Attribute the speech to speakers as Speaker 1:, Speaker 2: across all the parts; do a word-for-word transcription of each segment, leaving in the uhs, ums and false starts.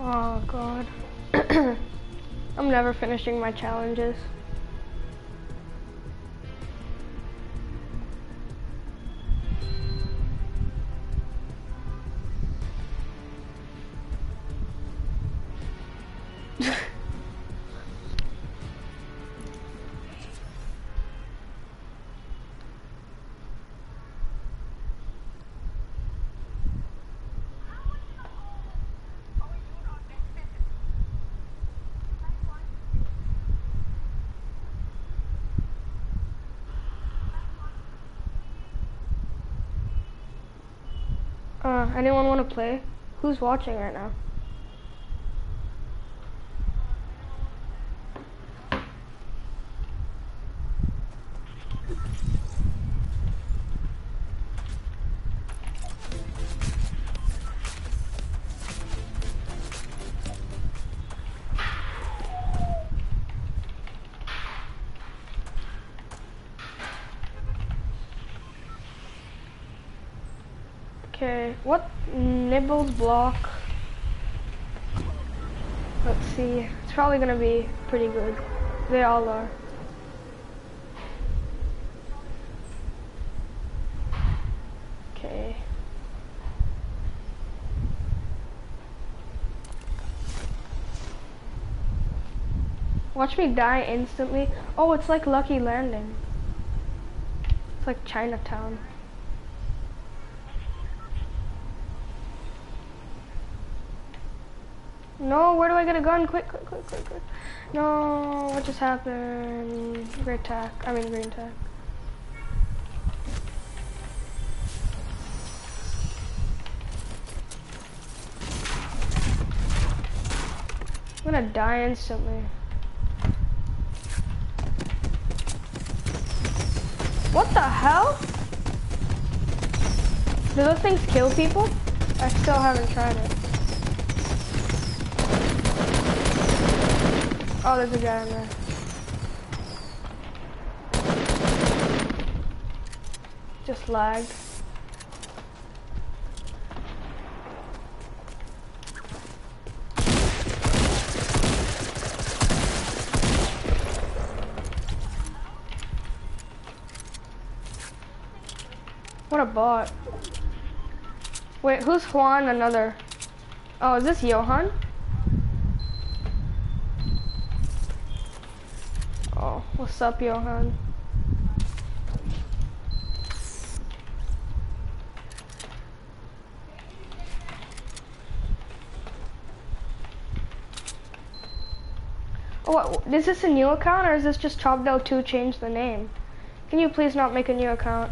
Speaker 1: Oh god. I'm never finishing my challenges. Uh, anyone want to play? Who's watching right now? Okay, what Nibbles block? Let's see. It's probably gonna be pretty good. They all are. Okay. Watch me die instantly. Oh, it's like Lucky Landing. It's like Chinatown. No, where do I get a gun? Quick, quick, quick, quick, quick. No, what just happened? Great tack. I mean green tack. I'm gonna die instantly. What the hell? Do those things kill people? I still haven't tried it. Oh, there's a guy in there. Just lagged. What a bot. Wait, who's Juan? Another. Oh, is this Johan? Oh, what's up, Johan? Oh, what, is this a new account or is this just Chopdell two changed the name? Can you please not make a new account?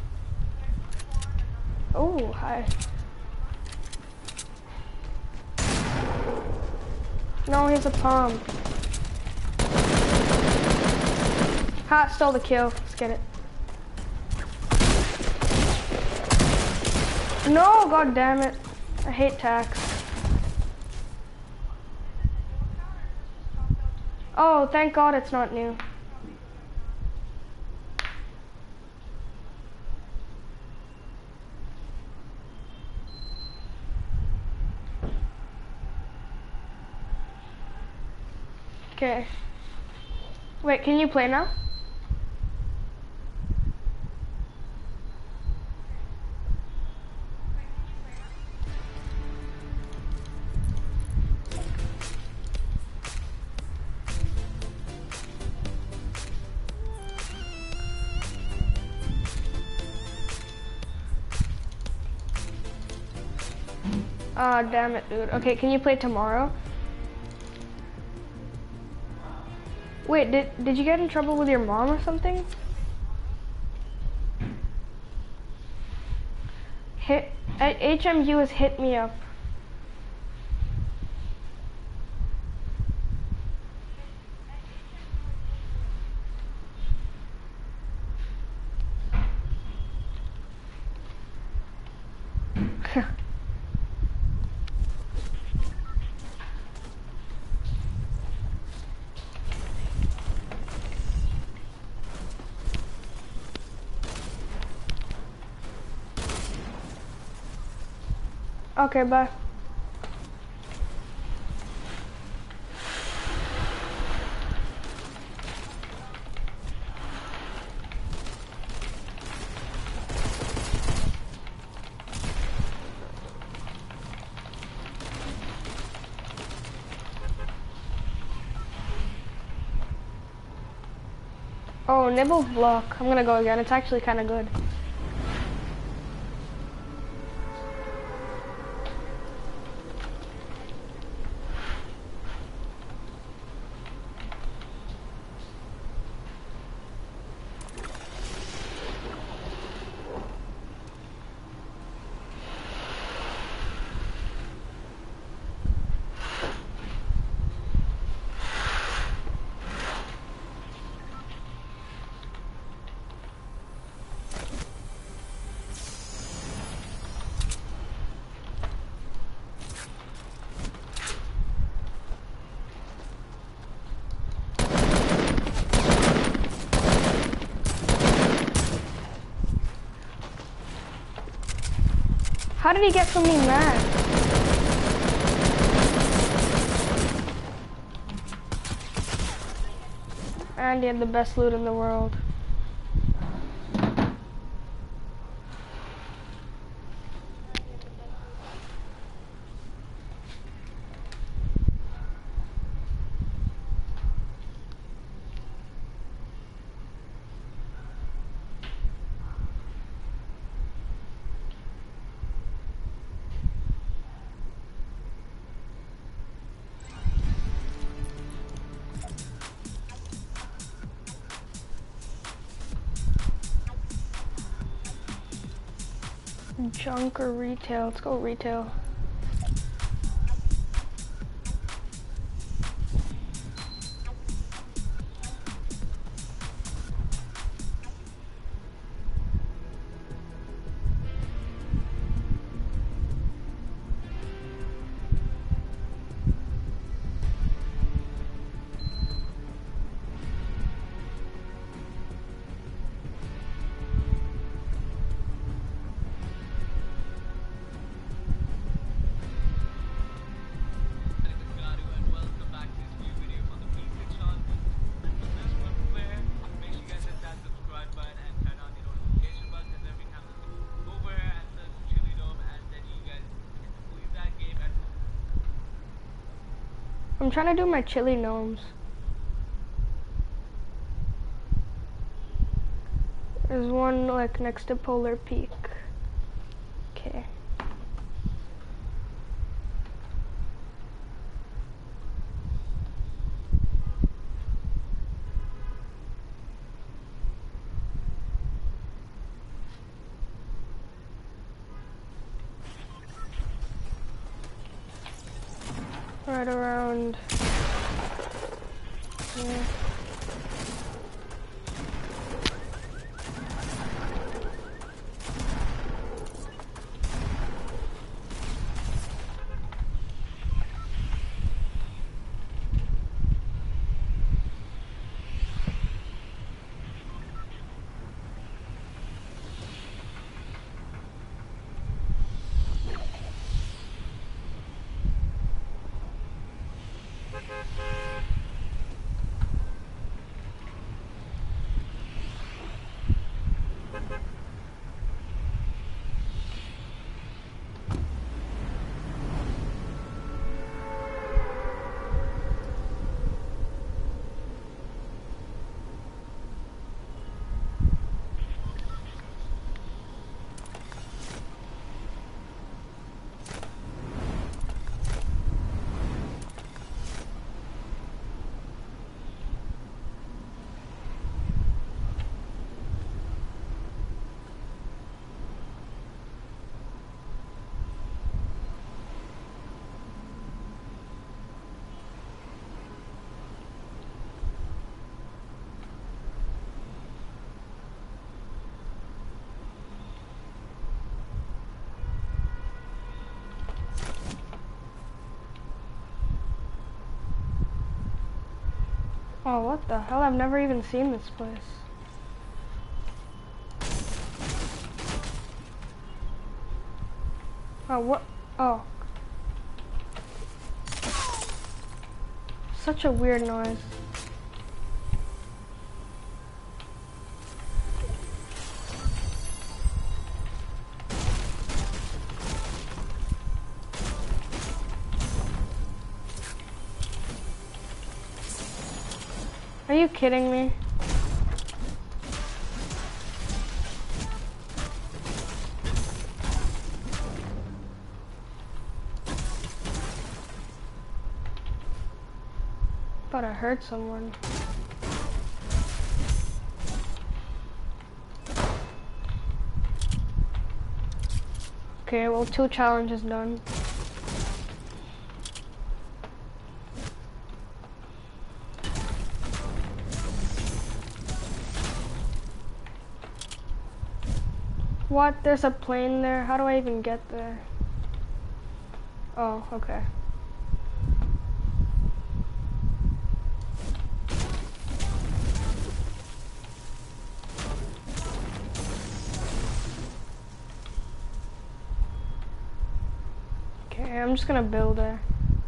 Speaker 1: Oh, hi. No, he's a pump. Ha, stole the kill. Let's get it. No, god damn it. I hate tax. Oh, thank god it's not new. Okay. Wait, can you play now? Ah, oh, damn it, dude. Okay, can you play tomorrow? Wait, did did you get in trouble with your mom or something? Hit at H M U has hit me up. Okay, bye. Oh, Nibble block. I'm gonna go again. It's actually kind of good. How did he get so many mad? And he had the best loot in the world. Junk or retail? Let's go retail. I'm trying to do my chili gnomes. There's one like next to Polar Peak. Okay. Right around here. Oh, what the hell? I've never even seen this place. Oh, what? Oh. Such a weird noise. Are you kidding me? Thought I heard someone. Okay, well, two challenges done. What? There's a plane there? How do I even get there? Oh, okay. Okay, I'm just gonna build there.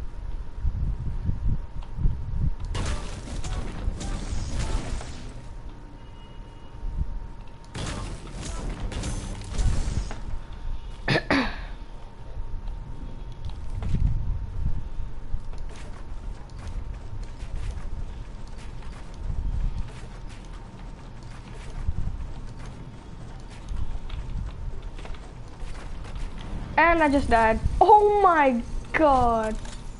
Speaker 1: And I just died. Oh my god.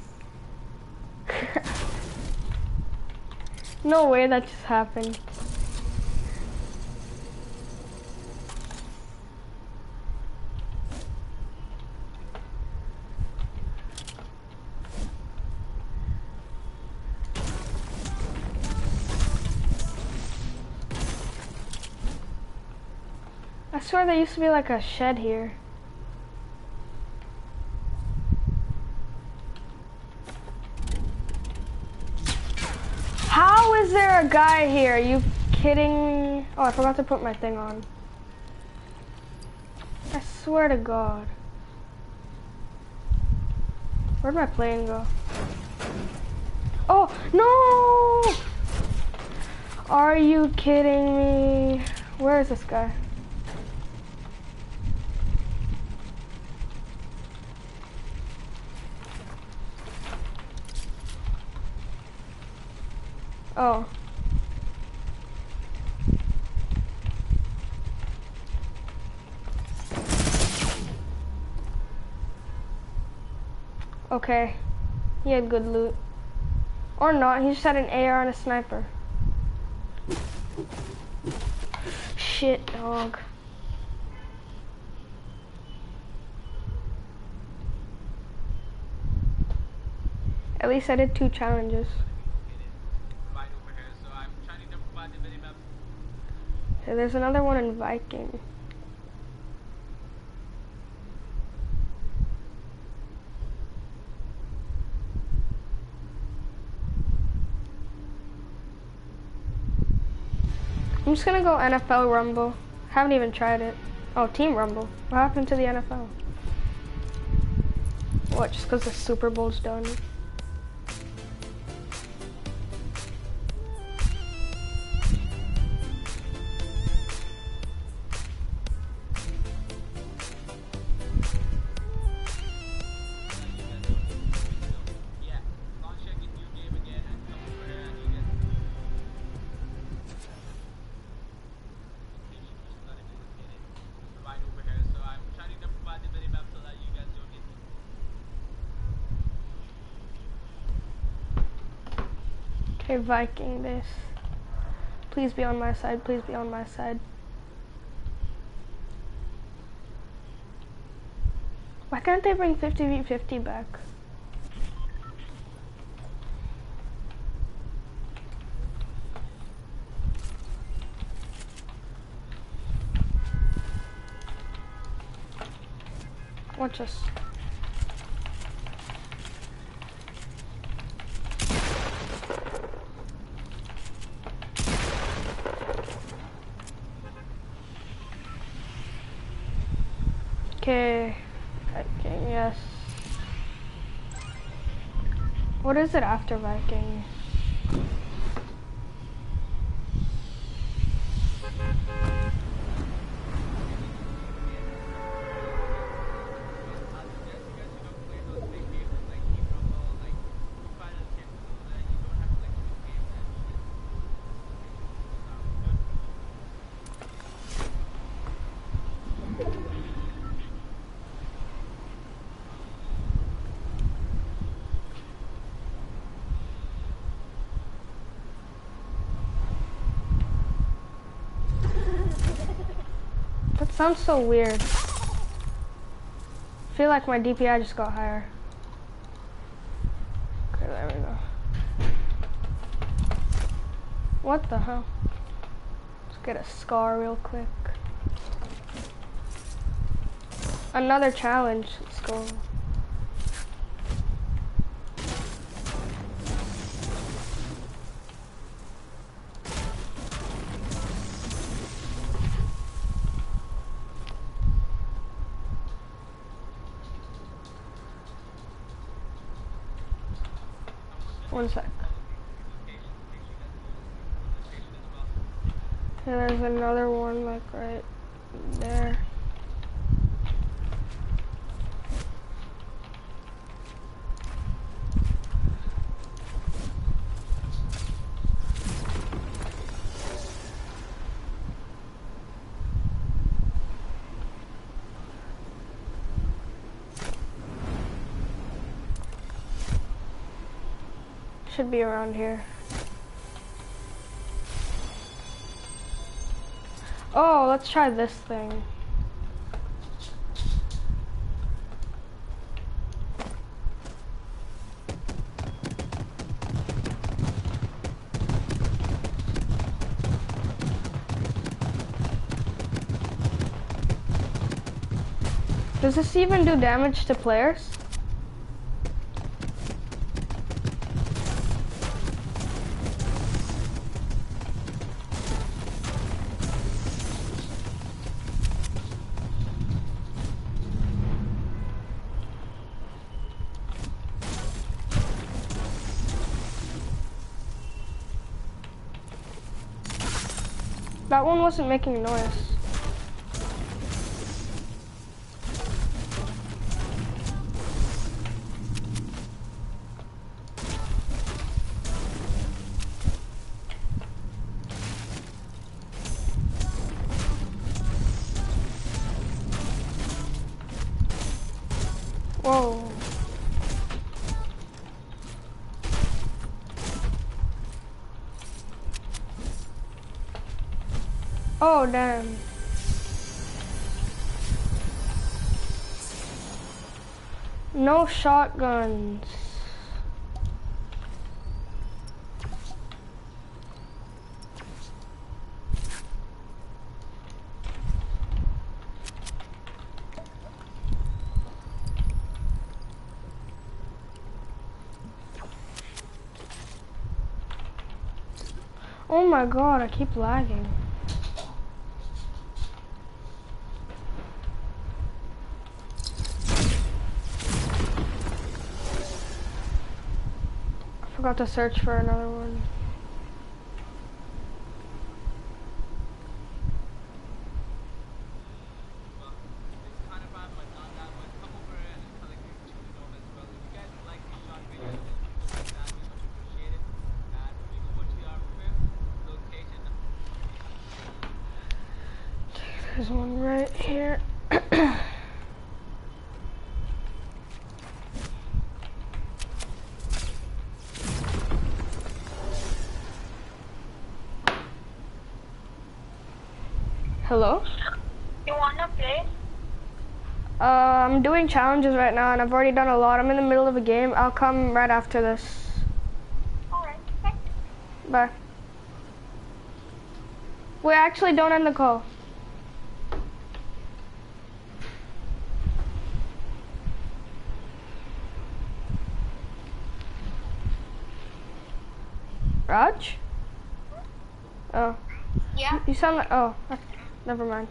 Speaker 1: No way that just happened. I swear there used to be like a shed here. How is there a guy here? Are you kidding me? Oh, I forgot to put my thing on. I swear to God. Where'd my plane go? Oh, no! Are you kidding me? Where is this guy? Oh. Okay. He had good loot. Or not, he just had an A R and a sniper. Shit, dog. At least I did two challenges. Okay, there's another one in Viking. I'm just gonna go N F L Rumble. Haven't even tried it. Oh, Team Rumble. What happened to the N F L? What, just because the Super Bowl's done? Okay, Viking this. Please be on my side, please be on my side. Why can't they bring fifty v fifty back? Watch this. Okay. Viking, yes. What is it after Viking? sounds so weird. I feel like my D P I just got higher. Okay, there we go. What the hell? Let's get a scar real quick. Another challenge. Let's go. One sec. Okay, there's another one like right there. Should be around here. Oh, let's try this thing. Does this even do damage to players? That one wasn't making a noise. Whoa. Oh, damn. No shotguns. Oh my god, I keep lagging. I forgot to search for another one. There's one right here. Hello?
Speaker 2: You wanna play?
Speaker 1: Uh, I'm doing challenges right now and I've already done a lot. I'm in the middle of a game. I'll come right after this.
Speaker 2: Alright, okay.
Speaker 1: Bye. Wait, actually don't end the call. Raj? Oh.
Speaker 2: Yeah?
Speaker 1: You sound like, oh, never mind.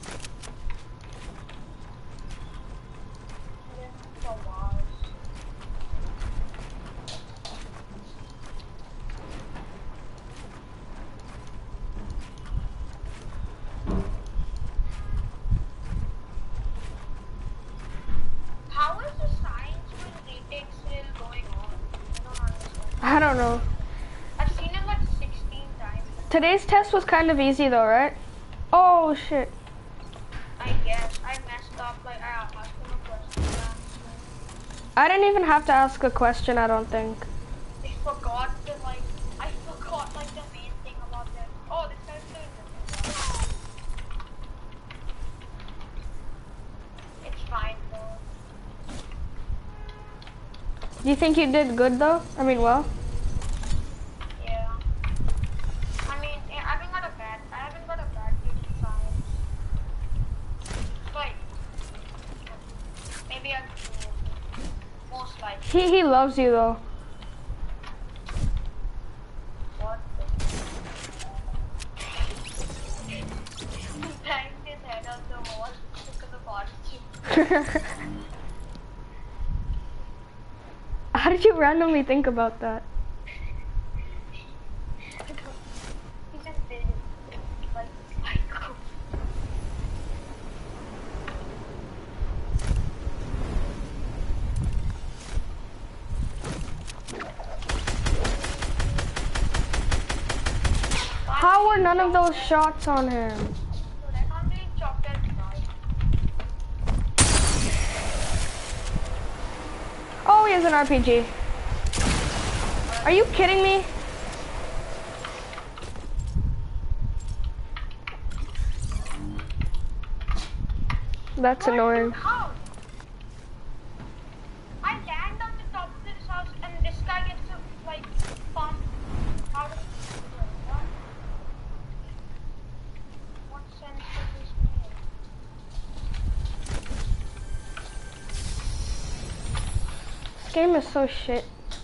Speaker 2: How is the science with retake still going on? I don't understand.
Speaker 1: I don't know.
Speaker 2: I've seen it like sixteen times.
Speaker 1: Today's test was kind of easy though, right? Oh shit.
Speaker 2: I guess. I messed up. Like, I asked him a question.
Speaker 1: I didn't even have to ask a question, I don't think.
Speaker 2: I forgot to, like, I forgot, like, the main thing about this. Oh, this guy's doing this.
Speaker 1: Do you think you did good though? I mean, well?
Speaker 2: Yeah. I mean, I haven't got a bad, I haven't got a bad grade in science. Like, maybe I'm most likely.
Speaker 1: He, he loves you though.
Speaker 2: What? Banged his head out the wall because of oxygen.
Speaker 1: How did you randomly think about that?
Speaker 2: He just did it. Like, psycho.
Speaker 1: How were none of those shots on him?
Speaker 2: Dude, I can't believe chocolate died.
Speaker 1: Oh, he has an R P G. Are you kidding me? That's
Speaker 2: What?
Speaker 1: annoying.
Speaker 2: How? I land on the top of this house and this guy gets to like pump out of what? What sense does this make?
Speaker 1: This game is so shit.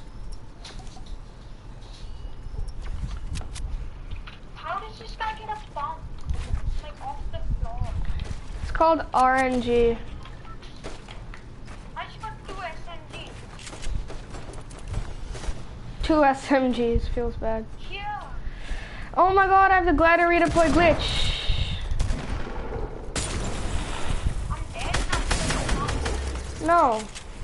Speaker 2: How does this guy get a pump? Like off the floor.
Speaker 1: It's called R N G.
Speaker 2: I just got two S M Gs.
Speaker 1: Two S M Gs, feels bad.
Speaker 2: Here.
Speaker 1: Oh my god, I have the glider redeploy glitch.
Speaker 2: I'm dead now.
Speaker 1: No.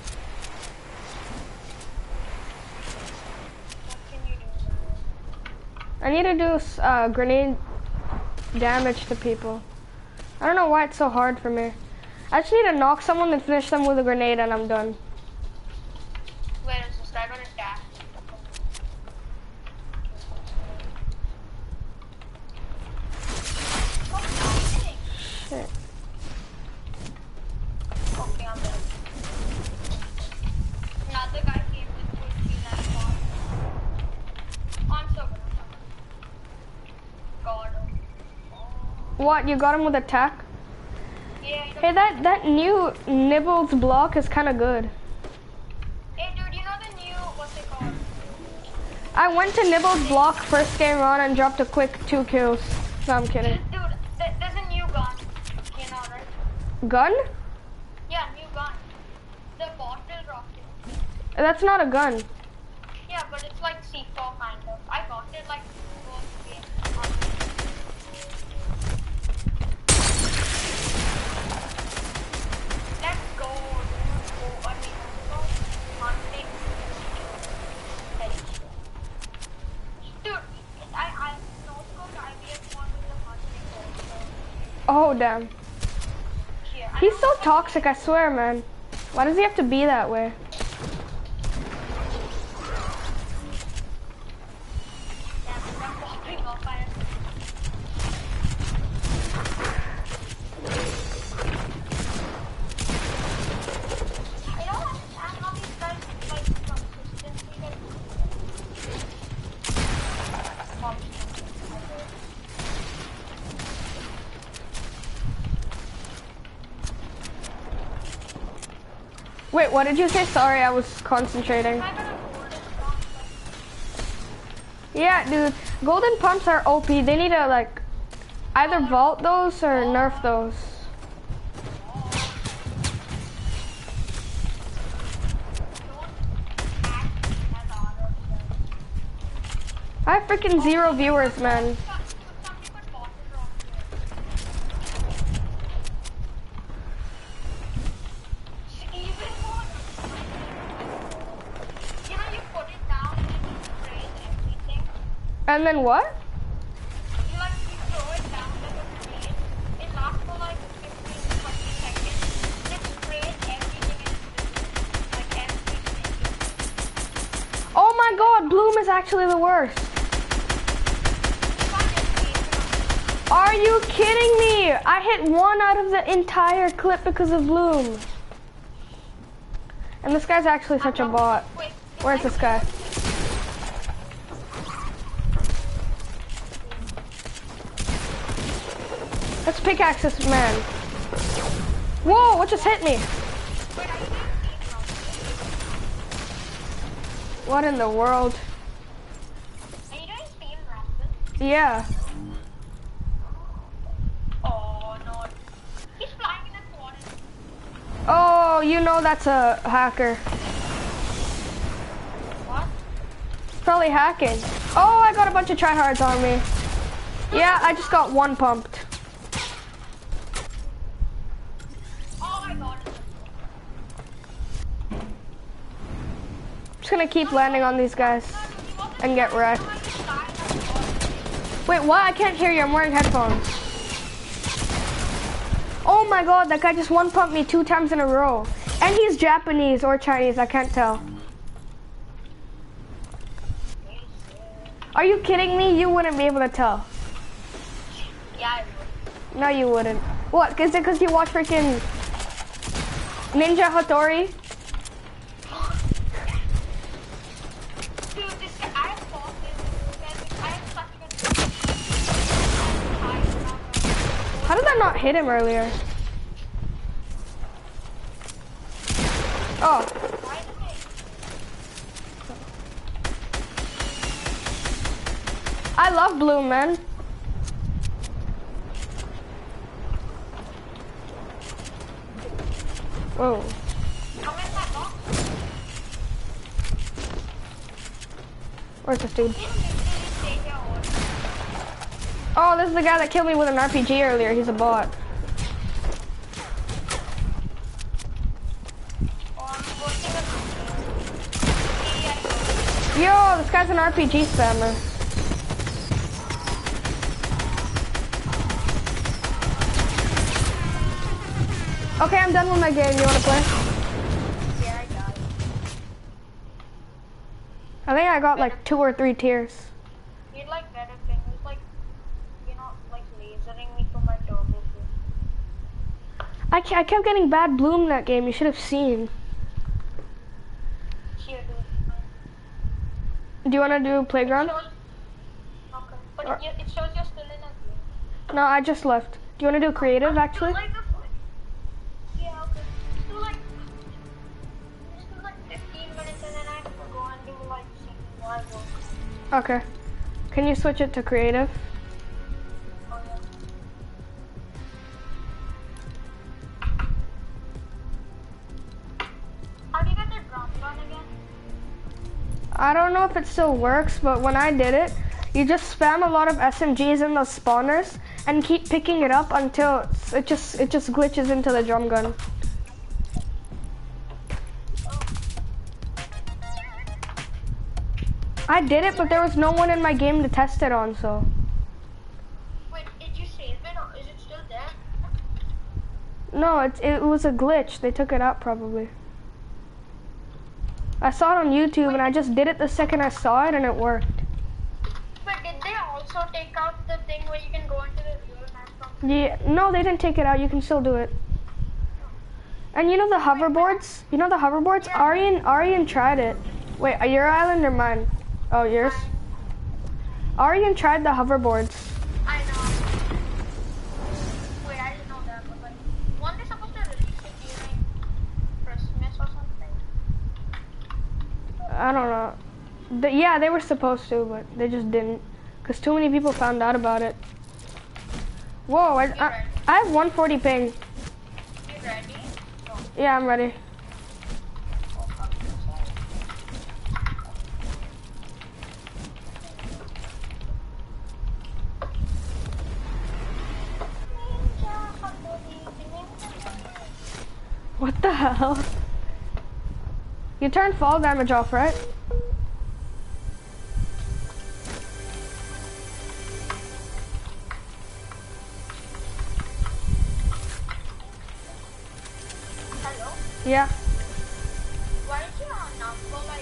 Speaker 2: What can you do?
Speaker 1: I need to do uh, grenade damage to people. I don't know why it's so hard for me. I just need to knock someone and finish them with a grenade and I'm done.
Speaker 2: Where is this guy gonna attack? Stop fighting.
Speaker 1: Shit.
Speaker 2: Okay, I'm dead. Another guy came with two kills and bomb. I'm so good. God.
Speaker 1: What, you got him with attack?
Speaker 2: Yeah, you
Speaker 1: Hey, that, that new Nibbles block is kind of good.
Speaker 2: Hey dude, you know the new, what's it called?
Speaker 1: I went to Nibbles block first game on and dropped a quick two kills. No, I'm kidding.
Speaker 2: Dude, th there's a new gun. You know, right?
Speaker 1: Gun?
Speaker 2: Yeah, new gun. The bottle rocket.
Speaker 1: That's not a gun.
Speaker 2: Yeah, but it's like C four kind of. I got it like first game. Let's go, dude. Go, I mean, let's go. Hunting. Dude, I, I, no scope I B S one with the hunting also.
Speaker 1: Oh, damn.
Speaker 2: Yeah, I
Speaker 1: He's
Speaker 2: know
Speaker 1: so
Speaker 2: what-
Speaker 1: toxic, I swear, man. Why does he have to be that way?
Speaker 2: Yeah, I'm popping off. I I don't understand how these guys like consistently get
Speaker 1: Wait, what did you say? Sorry, I was concentrating.
Speaker 2: I got a golden pump,
Speaker 1: Yeah, dude, golden pumps are O P. They need to like either vault those or nerf those. I have freaking zero viewers, man. And then what?
Speaker 2: You like you throw it down like a grenade. It lasts for like fifteen to twenty seconds. It sprays everything in like everything.
Speaker 1: Oh my god, Bloom is actually the worst.
Speaker 2: You can't escape it.
Speaker 1: Are you kidding me? I hit one out of the entire clip because of Bloom. And this guy's actually such a bot.
Speaker 2: Wait,
Speaker 1: Where's this guy? Let's pickaxe this man. Whoa, what just hit me? What in the world?
Speaker 2: Are you doing Steam Rocket?
Speaker 1: Yeah.
Speaker 2: Oh no. He's flying in the water.
Speaker 1: Oh, you know that's a hacker.
Speaker 2: What?
Speaker 1: Probably hacking. Oh, I got a bunch of tryhards on me. Yeah, I just got one pumped.
Speaker 2: Oh my god.
Speaker 1: Just gonna keep landing on these guys and get wrecked. Wait, what? I can't hear you. I'm wearing headphones. Oh my god, that guy just one pumped me two times in a row. And he's Japanese or Chinese, I can't tell. Are you kidding me? You wouldn't be able to tell.
Speaker 2: Yeah, I would.
Speaker 1: No, you wouldn't. What? Is it because you watch freaking Ninja Hattori?
Speaker 2: Dude, this guy, I have fought this. I have such a good.
Speaker 1: How did that not hit him earlier? Oh.
Speaker 2: Why did they?
Speaker 1: I love Bloom, man. Whoa.
Speaker 2: Come in that box.
Speaker 1: Where's this dude?
Speaker 2: You can literally stay here all day.
Speaker 1: Oh, this is the guy that killed me with an R P G earlier. He's a bot.
Speaker 2: Oh, I'm working with
Speaker 1: Yo, this guy's an R P G spammer. Okay, I'm done with my game. You wanna play?
Speaker 2: Yeah, I got it.
Speaker 1: I think I got like two or three tiers.
Speaker 2: You'd like better things, like, you know, like lasering me for my turbo boost.
Speaker 1: I, ke- I kept getting bad Bloom in that game. You should have seen.
Speaker 2: Here,
Speaker 1: Do you wanna do
Speaker 2: dude.
Speaker 1: playground?
Speaker 2: Shows, okay, but
Speaker 1: Or-
Speaker 2: it, it shows you're still in a game.
Speaker 1: No, I just left. Do you wanna do creative actually?
Speaker 2: Like a, yeah, okay. Just do like, just do like fifteen minutes and then I have to go and do like while work.
Speaker 1: Okay. Can you switch it to creative?
Speaker 2: Oh, yeah. How do you get the drum gun again?
Speaker 1: I don't know if it still works, but when I did it, you just spam a lot of S M Gs in those spawners and keep picking it up until it's, it just it just glitches into the drum gun. I did it, but there was no one in my game to test it on, so.
Speaker 2: Wait, did you save it or is it still there?
Speaker 1: No, it, it was a glitch. They took it out probably. I saw it on YouTube and I just did it the second I saw it and it worked.
Speaker 2: But did they also take out the thing where you can go into the real map from?
Speaker 1: Yeah, no, they didn't take it out. You can still do it. And you know the hoverboards? You know the hoverboards?
Speaker 2: Yeah.
Speaker 1: Aryan, Aryan tried it. Wait, are your island or mine? Oh, yours? Aryan tried the hoverboards.
Speaker 2: I know. Wait, I didn't know that, but like, weren't they supposed to release it during Christmas or something?
Speaker 1: I don't know. The, yeah, they were supposed to, but they just didn't. Because too many people found out about it. Whoa, I, I, I have one forty ping.
Speaker 2: You ready? No.
Speaker 1: Yeah, I'm ready.
Speaker 2: Oh, fuck.
Speaker 1: What the hell? You turned fall damage off, right?
Speaker 2: Hello?
Speaker 1: Yeah.
Speaker 2: Why is your number like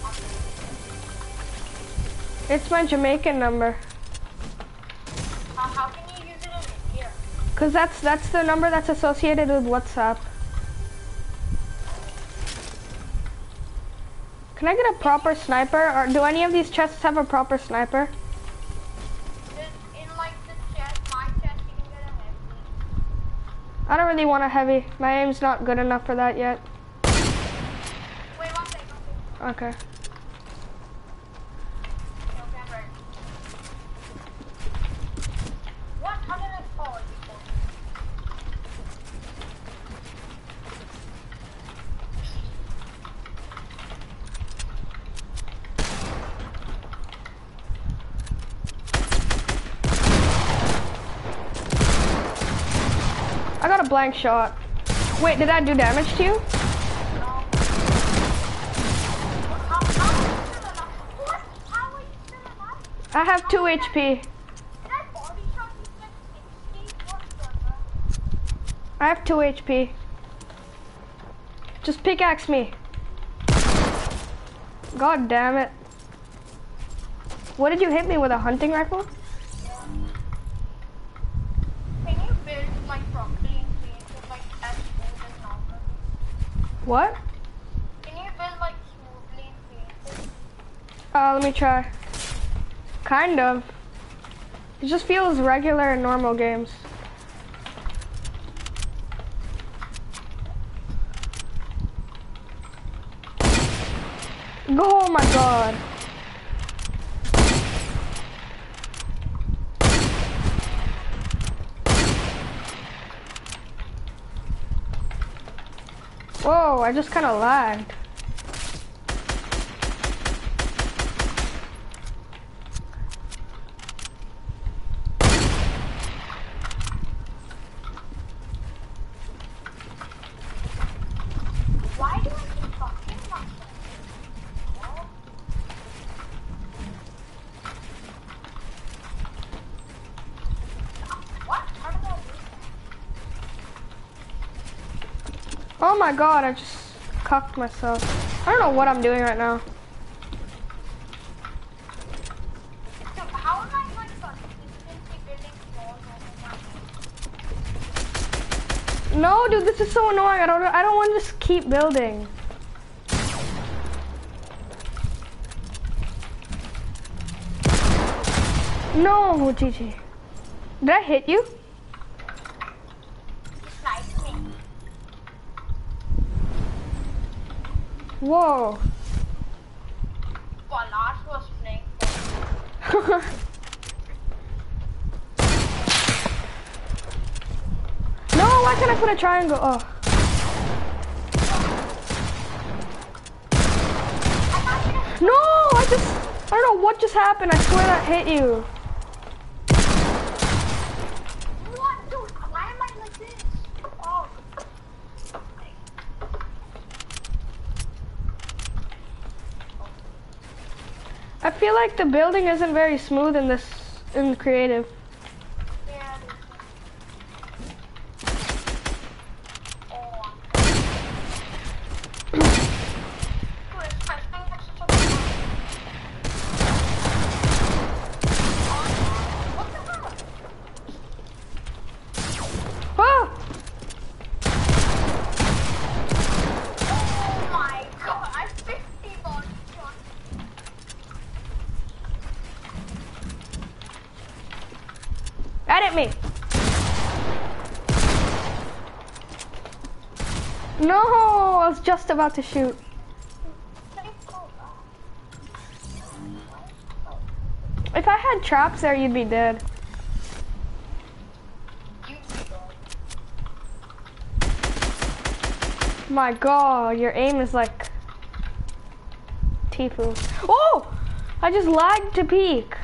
Speaker 2: up?
Speaker 1: It's my Jamaican number.
Speaker 2: Uh, how can you use it in India?
Speaker 1: Cause that's that's the number that's associated with WhatsApp. Can I get a proper sniper? Or do any of these chests have a proper sniper?
Speaker 2: In like the chest, my chest, you can get a heavy.
Speaker 1: I don't really want a heavy. My aim's not good enough for that yet.
Speaker 2: Wait, one second.
Speaker 1: Okay.
Speaker 2: Okay, I'm ready. What? How did I fall?
Speaker 1: I got a blank shot. Wait, did that do damage to you? I have two H P. I have two H P. Just pickaxe me. God damn it. What did you hit me with, a hunting rifle?
Speaker 2: Can you build like properly in creative, like as smooth as normal?
Speaker 1: What?
Speaker 2: Can you build like smoothly in creative?
Speaker 1: Uh, let me try. Kind of. It just feels regular in normal games. Oh my god. Whoa, I just kind of lagged.
Speaker 2: Why do I keep fucking myself? What? How did I do that?
Speaker 1: Oh my god, I just cucked myself. I don't know what I'm doing right now.
Speaker 2: So how am I like consistently building walls over my head?
Speaker 1: No, dude, this is so annoying. I don't I don't want to just keep building. No, G G. Did I hit you?
Speaker 2: Sniped me.
Speaker 1: Whoa.
Speaker 2: Palash was playing.
Speaker 1: No, why can't I put a triangle? Oh. No, I just, I don't know what just happened. I swear that hit you.
Speaker 2: What, dude? Why am I like this? Oh.
Speaker 1: I feel like the building isn't very smooth in this, in creative.
Speaker 2: Yeah. Oh. Dude, it's my thing that's such a good What the hell?
Speaker 1: Ah!
Speaker 2: Oh my god, I fifty body shot.
Speaker 1: Edit me. No, I was just about to shoot. If I had traps there, you'd be dead. My god, your aim is like Tifu. Oh! I just lagged to peek.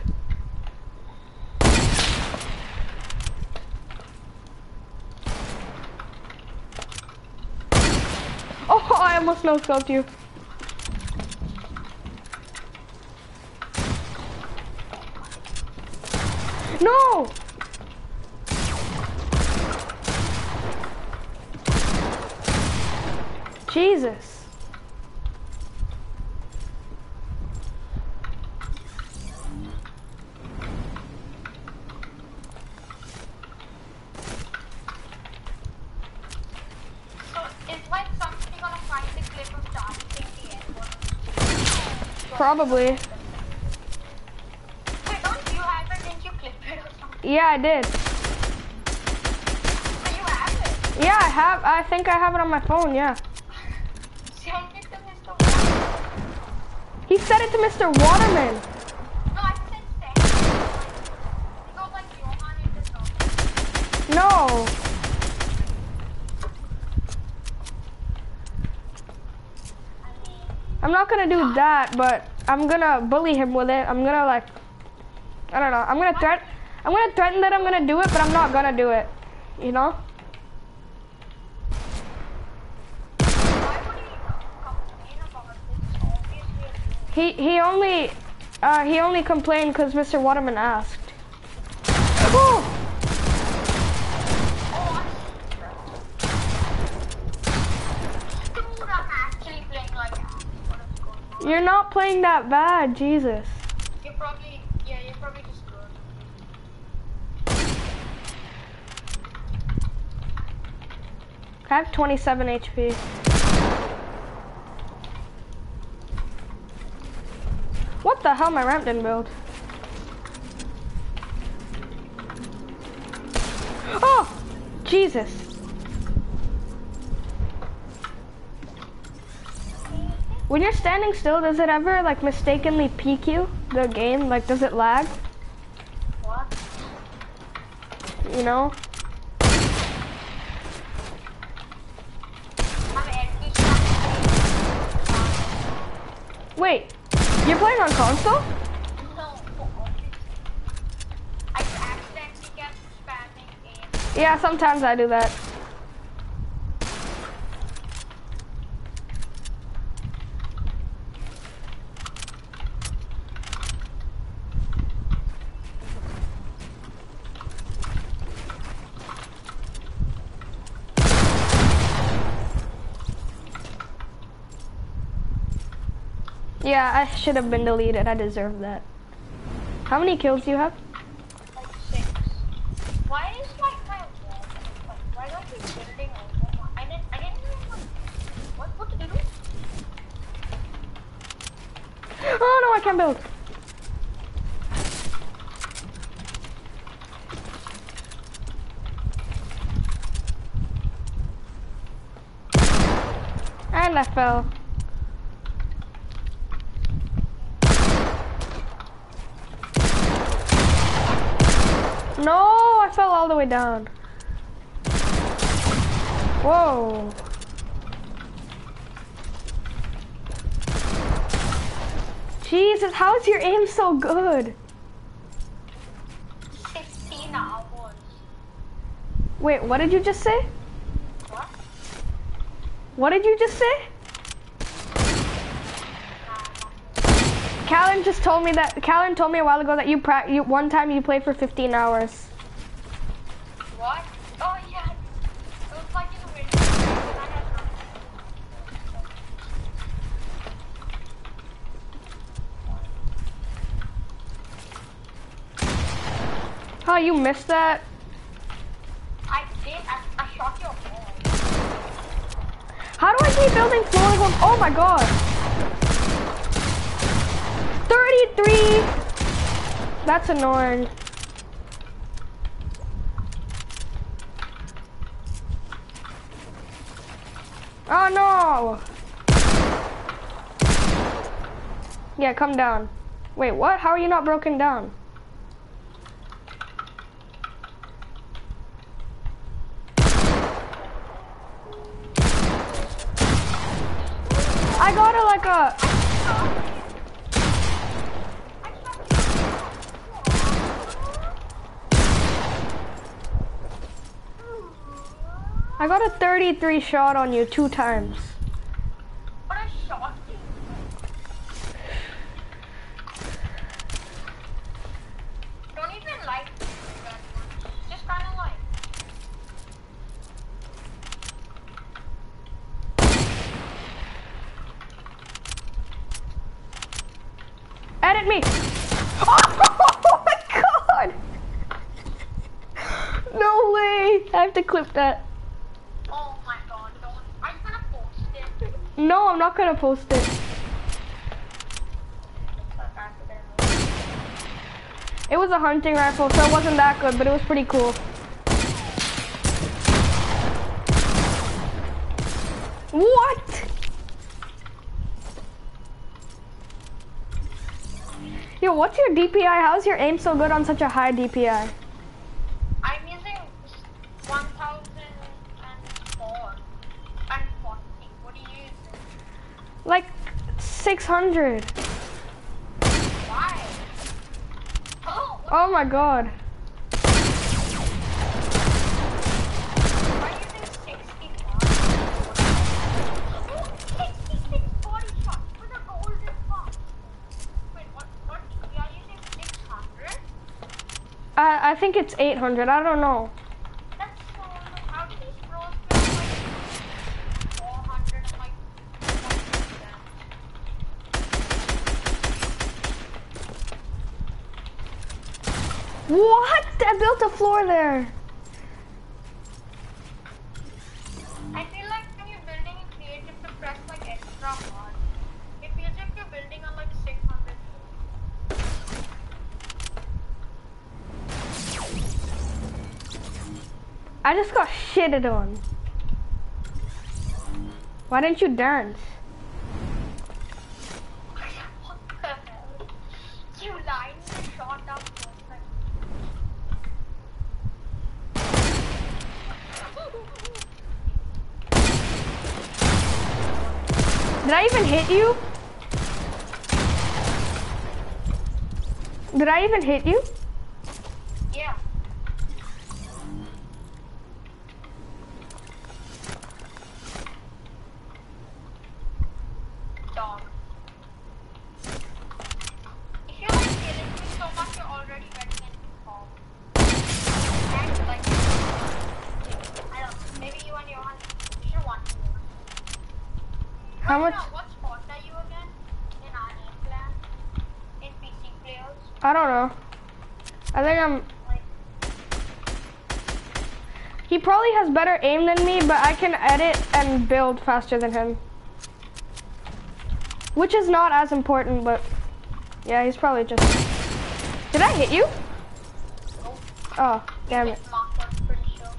Speaker 1: Oh, I almost no-scoped you. No! Jesus.
Speaker 2: So, is like somebody gonna find the clip of Charlie in the end?
Speaker 1: Probably.
Speaker 2: Wait, don't you have it? Didn't you clip it or something?
Speaker 1: Yeah, I did.
Speaker 2: But you have it.
Speaker 1: Yeah, I have. I think I have it on my phone. Yeah.
Speaker 2: Send it to Mister Waterman.
Speaker 1: He said it to Mister Waterman.
Speaker 2: No, I said send it. He goes like, Johan, it is not.
Speaker 1: No. I'm not gonna do that, but I'm gonna bully him with it. I'm gonna like, I don't know. I'm gonna threat. I'm gonna threaten that I'm gonna do it, but I'm not gonna do it. You know?
Speaker 2: Why would he complain about this? Obviously,
Speaker 1: He he only uh, he only complained because Mister Waterman asked. Oh!
Speaker 2: dude, I'm actually playing like ass. What is going on?
Speaker 1: You're not playing that bad, Jesus.
Speaker 2: You're probably, yeah, you're probably just good.
Speaker 1: I have twenty-seven H P. What the hell? My ramp didn't build. Oh! Jesus. When you're standing still, does it ever like mistakenly peek you, the game? Like, does it lag?
Speaker 2: What?
Speaker 1: You know?
Speaker 2: I'm N P C.
Speaker 1: Wait, you're playing on console?
Speaker 2: No, I accidentally kept spamming aim.
Speaker 1: Yeah, sometimes I do that. Yeah, I should have been deleted. I deserve that. How many kills do you have?
Speaker 2: Like six. Why is like my wall? Like, why do I keep building over my? I didn't. I didn't even know what. What to do?
Speaker 1: Oh no, I can't build. And I fell. No, I fell all the way down. Whoa. Jesus, how is your aim so good?
Speaker 2: Sixteen hours.
Speaker 1: Wait, what did you just say?
Speaker 2: What?
Speaker 1: What did you just say? Callan just told me that, Callan told me a while ago that you, pra you one time you played for fifteen hours.
Speaker 2: What? Oh yeah. It was like in the winter. And I had no-
Speaker 1: Oh, you missed that?
Speaker 2: I did. I, I shot your ball.
Speaker 1: How do I keep building slowly going? Oh my god. thirty-three. That's annoying. Oh no. Yeah, come down. Wait, what? How are you not broken down? I got it like a... I got a thirty-three shot on you two times.
Speaker 2: What a shot. Don't even like that one. Just kind of like.
Speaker 1: Edit me! Oh my god! No way! I have to clip that.
Speaker 2: Oh my god, don't. Are you gonna post it?
Speaker 1: No, I'm not gonna post it. It was a hunting rifle, so it wasn't that good, but it was pretty cool. What? Yo, what's your D P I? How's your aim so good on such a high D P I?
Speaker 2: I'm using one thousand four and forty. What do you use?
Speaker 1: Like six hundred.
Speaker 2: Why? Oh, what
Speaker 1: Oh my god.
Speaker 2: am I using sixty-five? Oh, sixty-six body shot with a golden box. Wait, what? What? You are using six hundred?
Speaker 1: I, I think it's eight hundred. I don't know.
Speaker 2: That's so. How do these pros feel like four hundred and like one percent?
Speaker 1: What? I built a floor there.
Speaker 2: I feel like when you're building in creative to press like extra hard. It feels like you're building on like six hundred.
Speaker 1: I just got shitted on. Why didn't you dance?
Speaker 2: What the hell? You lined the shot up perfect.
Speaker 1: Did I even hit you? Did I even hit you?
Speaker 2: Yeah. Dog. If you're like killing me so much, you're already getting into form. And like, I don't know, maybe you and Johan should want to.
Speaker 1: How
Speaker 2: Wait,
Speaker 1: much?
Speaker 2: no, what spot are you again? In our name clan? In P C players?
Speaker 1: I don't know. I think I'm...
Speaker 2: Like,
Speaker 1: He probably has better aim than me, but I can edit and build faster than him. Which is not as important, but... Yeah, he's probably just... Did I hit you?
Speaker 2: oh,
Speaker 1: Oh, damn it.
Speaker 2: it's marked, I'm pretty sure.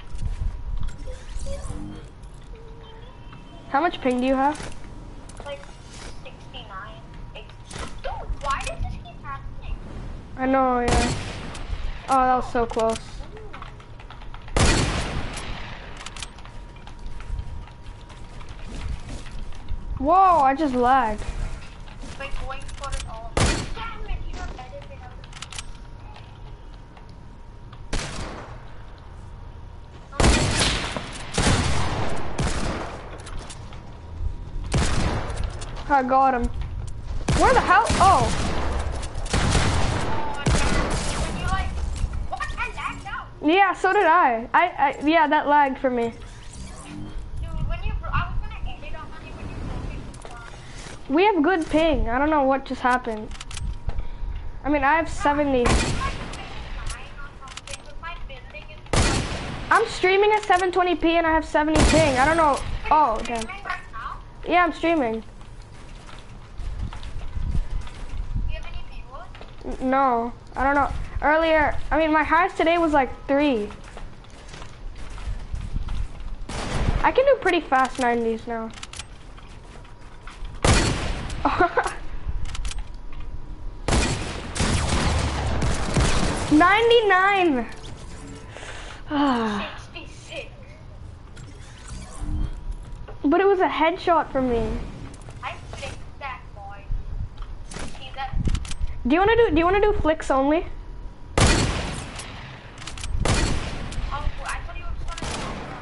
Speaker 1: How much ping do you have?
Speaker 2: Like, sixty-nine. It's- Dude, why does this keep happening?
Speaker 1: I know, yeah. Oh, that was so close. Whoa, I just lagged.
Speaker 2: Like, going for it all. Damn it, you don't edit it out.
Speaker 1: I got him. Where the hell? Oh.
Speaker 2: Oh, damn. When you like, what? I lagged out.
Speaker 1: Yeah, so did I. I, I yeah, that lagged for me.
Speaker 2: Dude, when you, bro- I was gonna edit on you when you broke it down.
Speaker 1: We have good ping. I don't know what just happened. I mean, I have seventy.
Speaker 2: I think like the ping is nine or something, but my building is like,
Speaker 1: I'm streaming at seven twenty p and I have seventy ping. I don't know. Oh, damn.
Speaker 2: streaming right now.
Speaker 1: Yeah, I'm streaming.
Speaker 2: Do you have any viewers?
Speaker 1: N- No, I don't know. Earlier, I mean, my highest today was like three. I can do pretty fast nineties now. ninety-nine.
Speaker 2: sixty-six.
Speaker 1: But it was a headshot for me.
Speaker 2: I flicked that boy. See that?
Speaker 1: Do you want to do? Do you want to do flicks only?
Speaker 2: Oh, I thought you were just gonna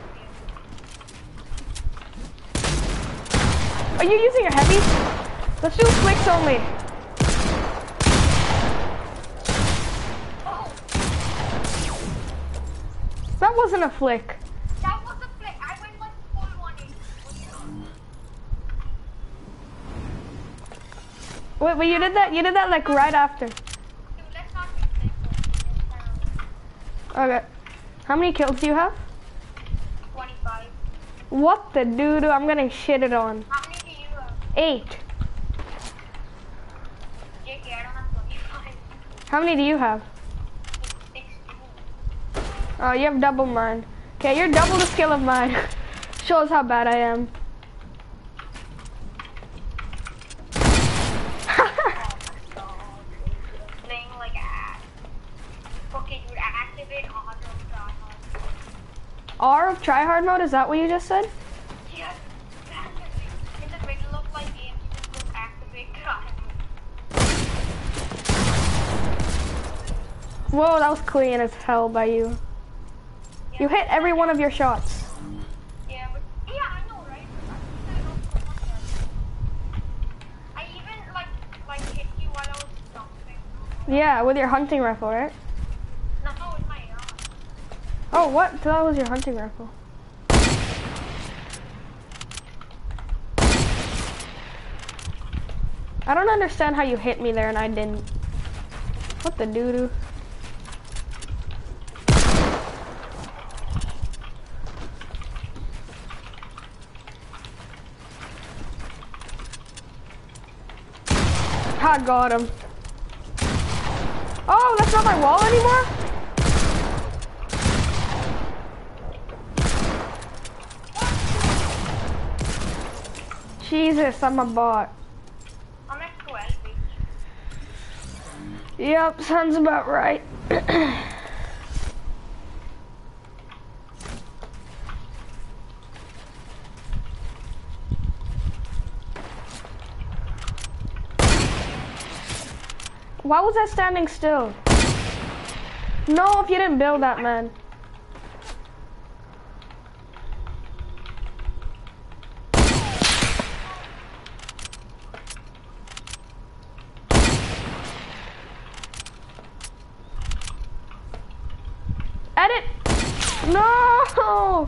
Speaker 2: do it.
Speaker 1: Are you using a heavy? Let's do flicks only.
Speaker 2: Oh,
Speaker 1: That wasn't a flick.
Speaker 2: that was a flick. I went like full one eighty.
Speaker 1: Wait, but you did that. You did that like right after.
Speaker 2: Dude, let's not be flick.
Speaker 1: Okay. How many kills do you have?
Speaker 2: twenty-five.
Speaker 1: What the doo doo? I'm getting shitted on.
Speaker 2: How many do you have?
Speaker 1: Eight.
Speaker 2: J K, I don't have twenty-five.
Speaker 1: How many do you have? Oh, you have double mine. Okay, you're double the skill of mine. Shows how bad I am.
Speaker 2: Playing like ass. Okay, dude, activate auto tryhard.
Speaker 1: R of tryhard mode, is that what you just said?
Speaker 2: Yes, activate. In the middle of my game, you just go activate tryhard.
Speaker 1: Whoa, that was clean as hell by you. You hit every one of your shots.
Speaker 2: Yeah, but yeah, I know, right? I know so much better. I even like like hit you while I was jumping.
Speaker 1: Yeah, with your hunting rifle, right?
Speaker 2: No, with my arm.
Speaker 1: Oh, what? That was your hunting rifle. I don't understand how you hit me there and I didn't. What the doo-doo? I got him. Oh, that's not my wall anymore? Jesus, I'm a bot.
Speaker 2: I'm at twelve, bitch.
Speaker 1: Yep, sounds about right. Why was that standing still? No, if you didn't build that, man. Edit! No!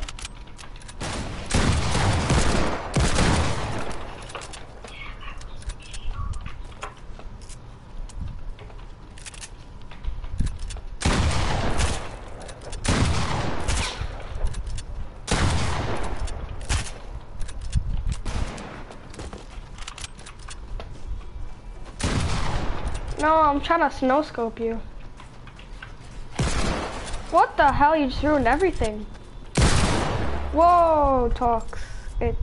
Speaker 1: No, I'm trying to snow scope you. What the hell? You just ruined everything. Whoa, toxic.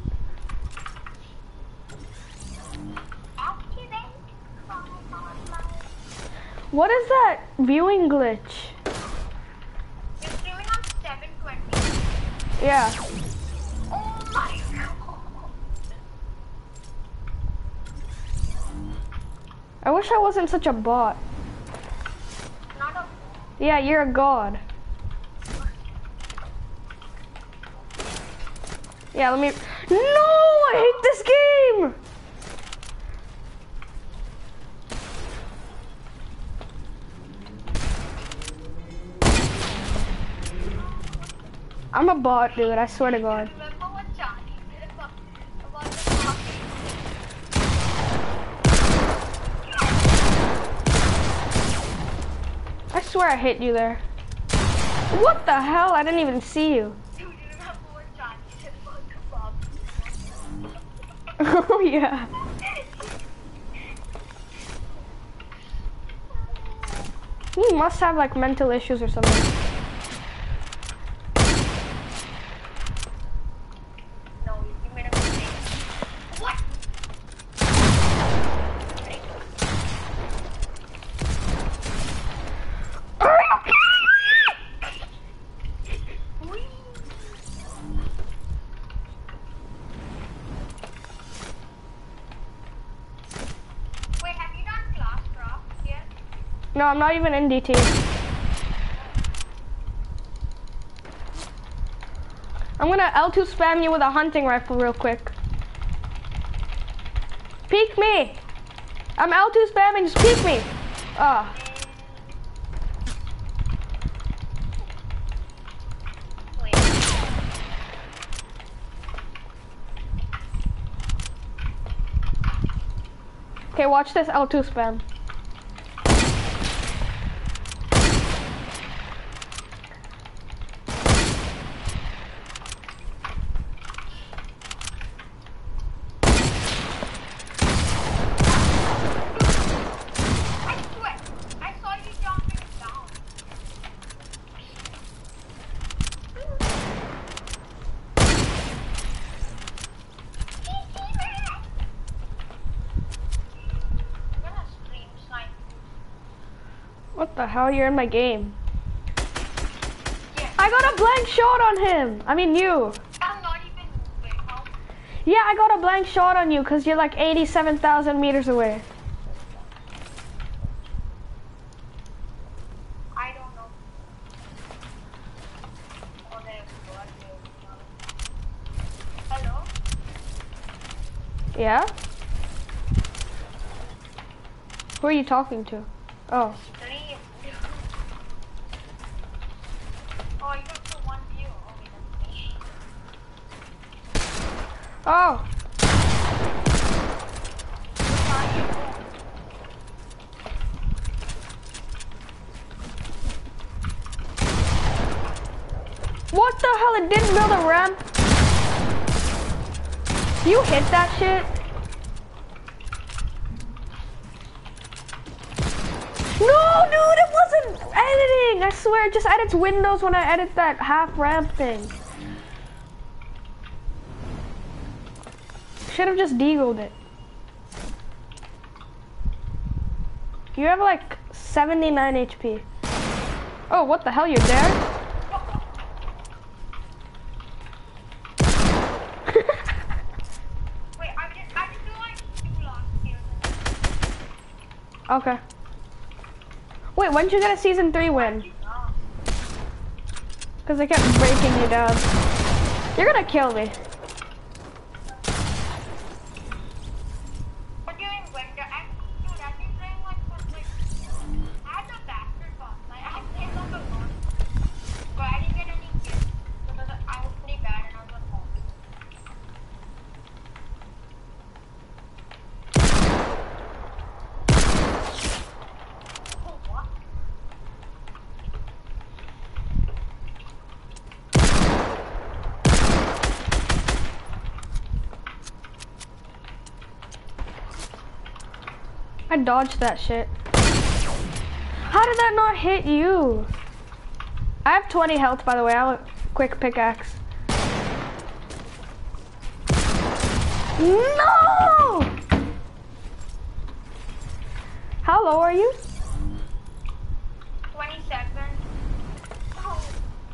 Speaker 1: What is that viewing glitch?
Speaker 2: You're streaming on seven twenty.
Speaker 1: Yeah.
Speaker 2: Oh my god.
Speaker 1: I wish I wasn't such a bot.
Speaker 2: Not a
Speaker 1: Yeah, you're a god. Yeah, let me... No! I hate this game! I'm a bot, dude, I swear to God.
Speaker 2: remember what Charlie said about, about the coffee?
Speaker 1: I swear I hit you there. What the hell? I didn't even see you.
Speaker 2: Dude, you remember what Charlie said about the coffee?
Speaker 1: Oh, yeah. He must have like mental issues or something.
Speaker 2: No, you made a mistake. What? Whee! Wait, have you done class craft yet?
Speaker 1: No, I'm not even in D T. I'm gonna L two spam you with a hunting rifle real quick. Peek me! I'm L two spamming, just peek me! Ah.
Speaker 2: Wait.
Speaker 1: Okay, watch this L two spam.
Speaker 2: I swear, I saw you jumping down.
Speaker 1: What the hell? You're in my game.
Speaker 2: Yeah.
Speaker 1: I got a blank shot on him. I mean you.
Speaker 2: I'm not even moving. How?
Speaker 1: Yeah, I got a blank shot on you because you're like eighty-seven thousand meters away.
Speaker 2: I don't know. Oh, there we go. Hello?
Speaker 1: Yeah? Who are you talking to? Oh.
Speaker 2: Three. Oh, you got the one view. Oh, wait, that's me.
Speaker 1: Oh.
Speaker 2: Where are you?
Speaker 1: What the hell? It didn't build a ramp. You hit that shit? No, dude, it wasn't editing. I swear, it just edits windows when I edit that half ramp thing. Should have just deagled it. You have like seventy-nine H P. Oh, what the hell? You're there?
Speaker 2: Wait, I just, I just do like two lost kills.
Speaker 1: Okay. Wait, when did you get a season three win?
Speaker 2: Oh.
Speaker 1: Because I kept breaking you down. You're gonna kill me.
Speaker 2: What do you mean when the I, dude, I've been playing like for like I had a bastard boss. Like I had played on the one, but I didn't get any kills because I was pretty bad and I was at home. Oh, what?
Speaker 1: I dodged that shit. How did that not hit you? I have twenty health, by the way. I have a quick pickaxe. No! How low are you?
Speaker 2: twenty-seven. Oh.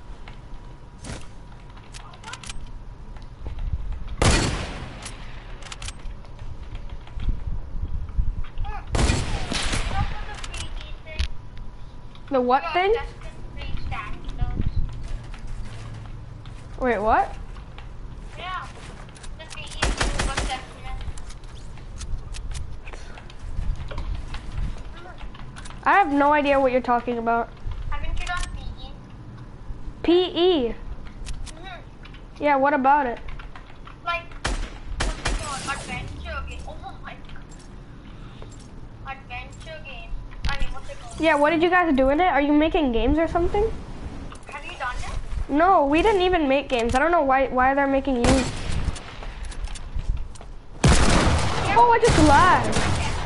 Speaker 1: The what thing? Wait, what?
Speaker 2: Yeah. The P E two was definite.
Speaker 1: I have no idea what you're talking about.
Speaker 2: Haven't you done P E?
Speaker 1: P E?
Speaker 2: Mm-hmm.
Speaker 1: Yeah, what about it?
Speaker 2: Like, what's it called? Adventure game. Oh my god. Adventure game. I mean, what's it called?
Speaker 1: Yeah, what did you guys do in it? Are you making games or something?
Speaker 2: Have you done it?
Speaker 1: No, we didn't even make games. I don't know why why they're making you. Oh, I just lagged.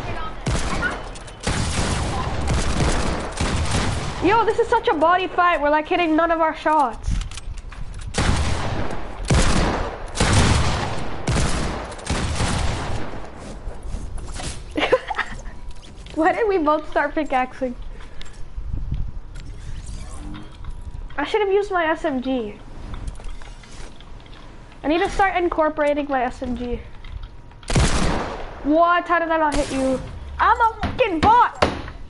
Speaker 1: Yo, this is such a body fight. We're like hitting none of our shots. Why did we both start pickaxing? I should have used my S M G. I need to start incorporating my S M G. What? How did I not hit you? I'm a fucking bot!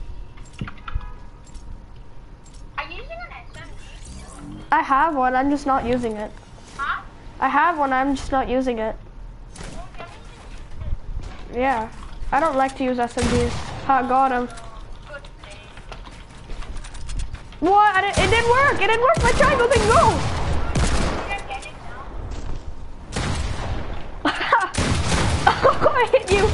Speaker 2: Are you using an S M G?
Speaker 1: I have one, I'm just not using it.
Speaker 2: Huh?
Speaker 1: I have one, I'm just not using it.
Speaker 2: Oh, can we-
Speaker 1: Yeah. I don't like to use S M Gs. Ha, got him.
Speaker 2: Good thing.
Speaker 1: What? I didn't, it didn't work! It didn't work! My triangle didn't go!
Speaker 2: Did I get it now?
Speaker 1: I hit you!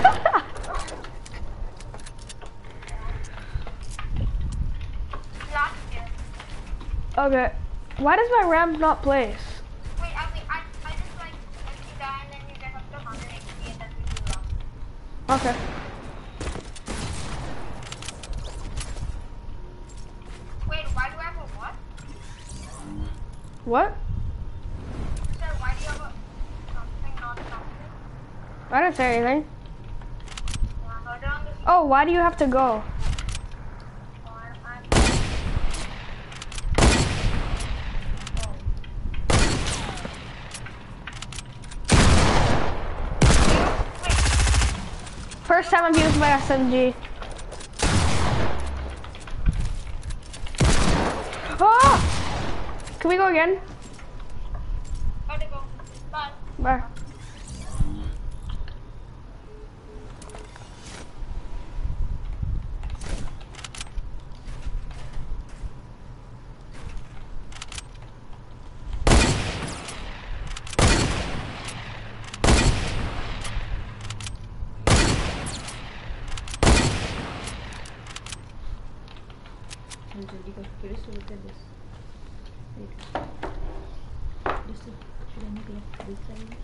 Speaker 2: Last kill.
Speaker 1: Okay. Why does my ramp not place?
Speaker 2: Wait, I mean, I, I just like, when you die and then you get up to one hundred H P and then we do that.
Speaker 1: Okay.
Speaker 2: Wait, why do I have a what?
Speaker 1: What?
Speaker 2: Sir, why do you have a something not something?
Speaker 1: I didn't say anything.
Speaker 2: Yeah, I heard it on the
Speaker 1: Oh, why do you have to go?
Speaker 2: why?
Speaker 1: first time I've used my S M G. Oh! Can we go again?
Speaker 2: Gotta go. Bye.
Speaker 1: Bye.
Speaker 3: I'm jolly got curious to look at this. Wait. Just to, should I make like this size?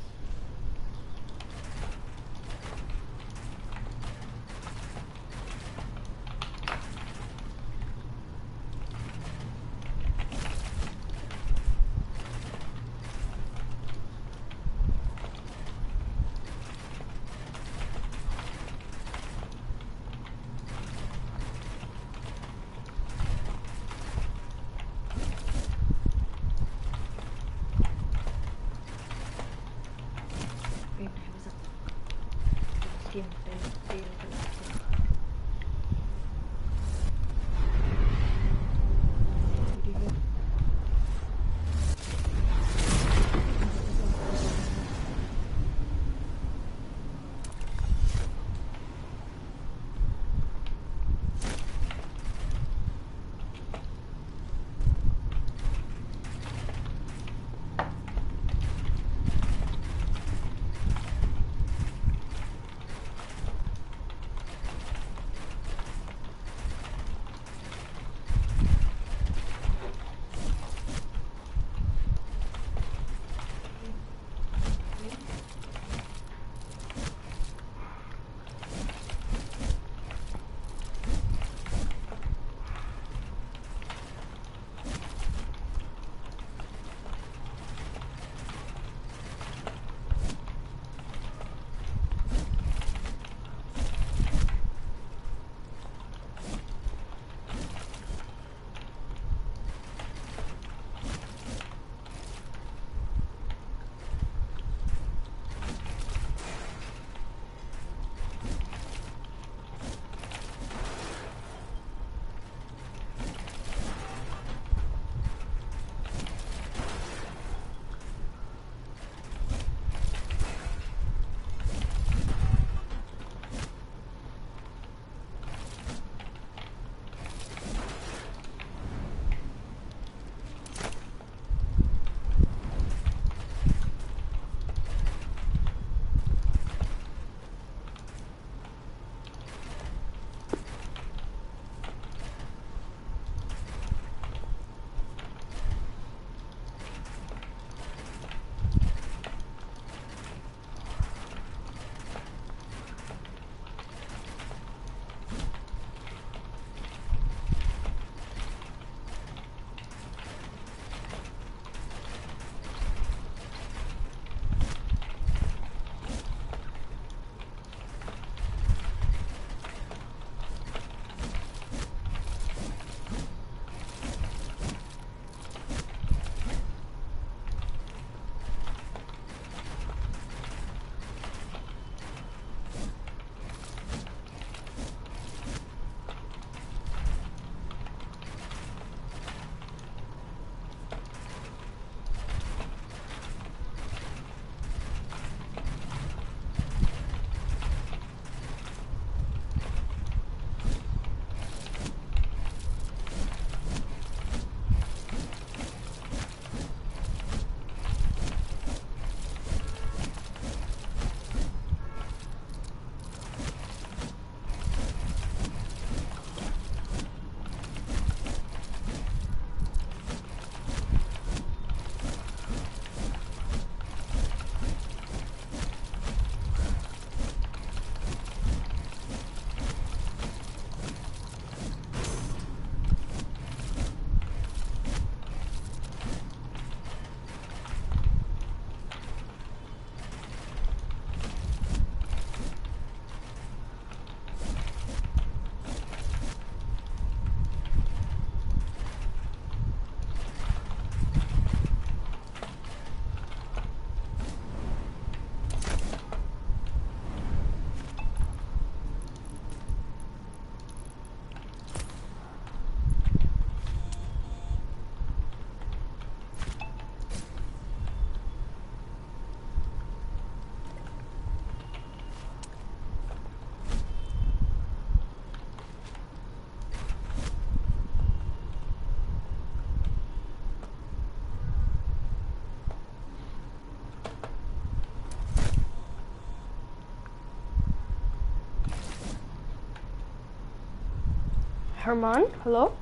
Speaker 1: Herman, hello?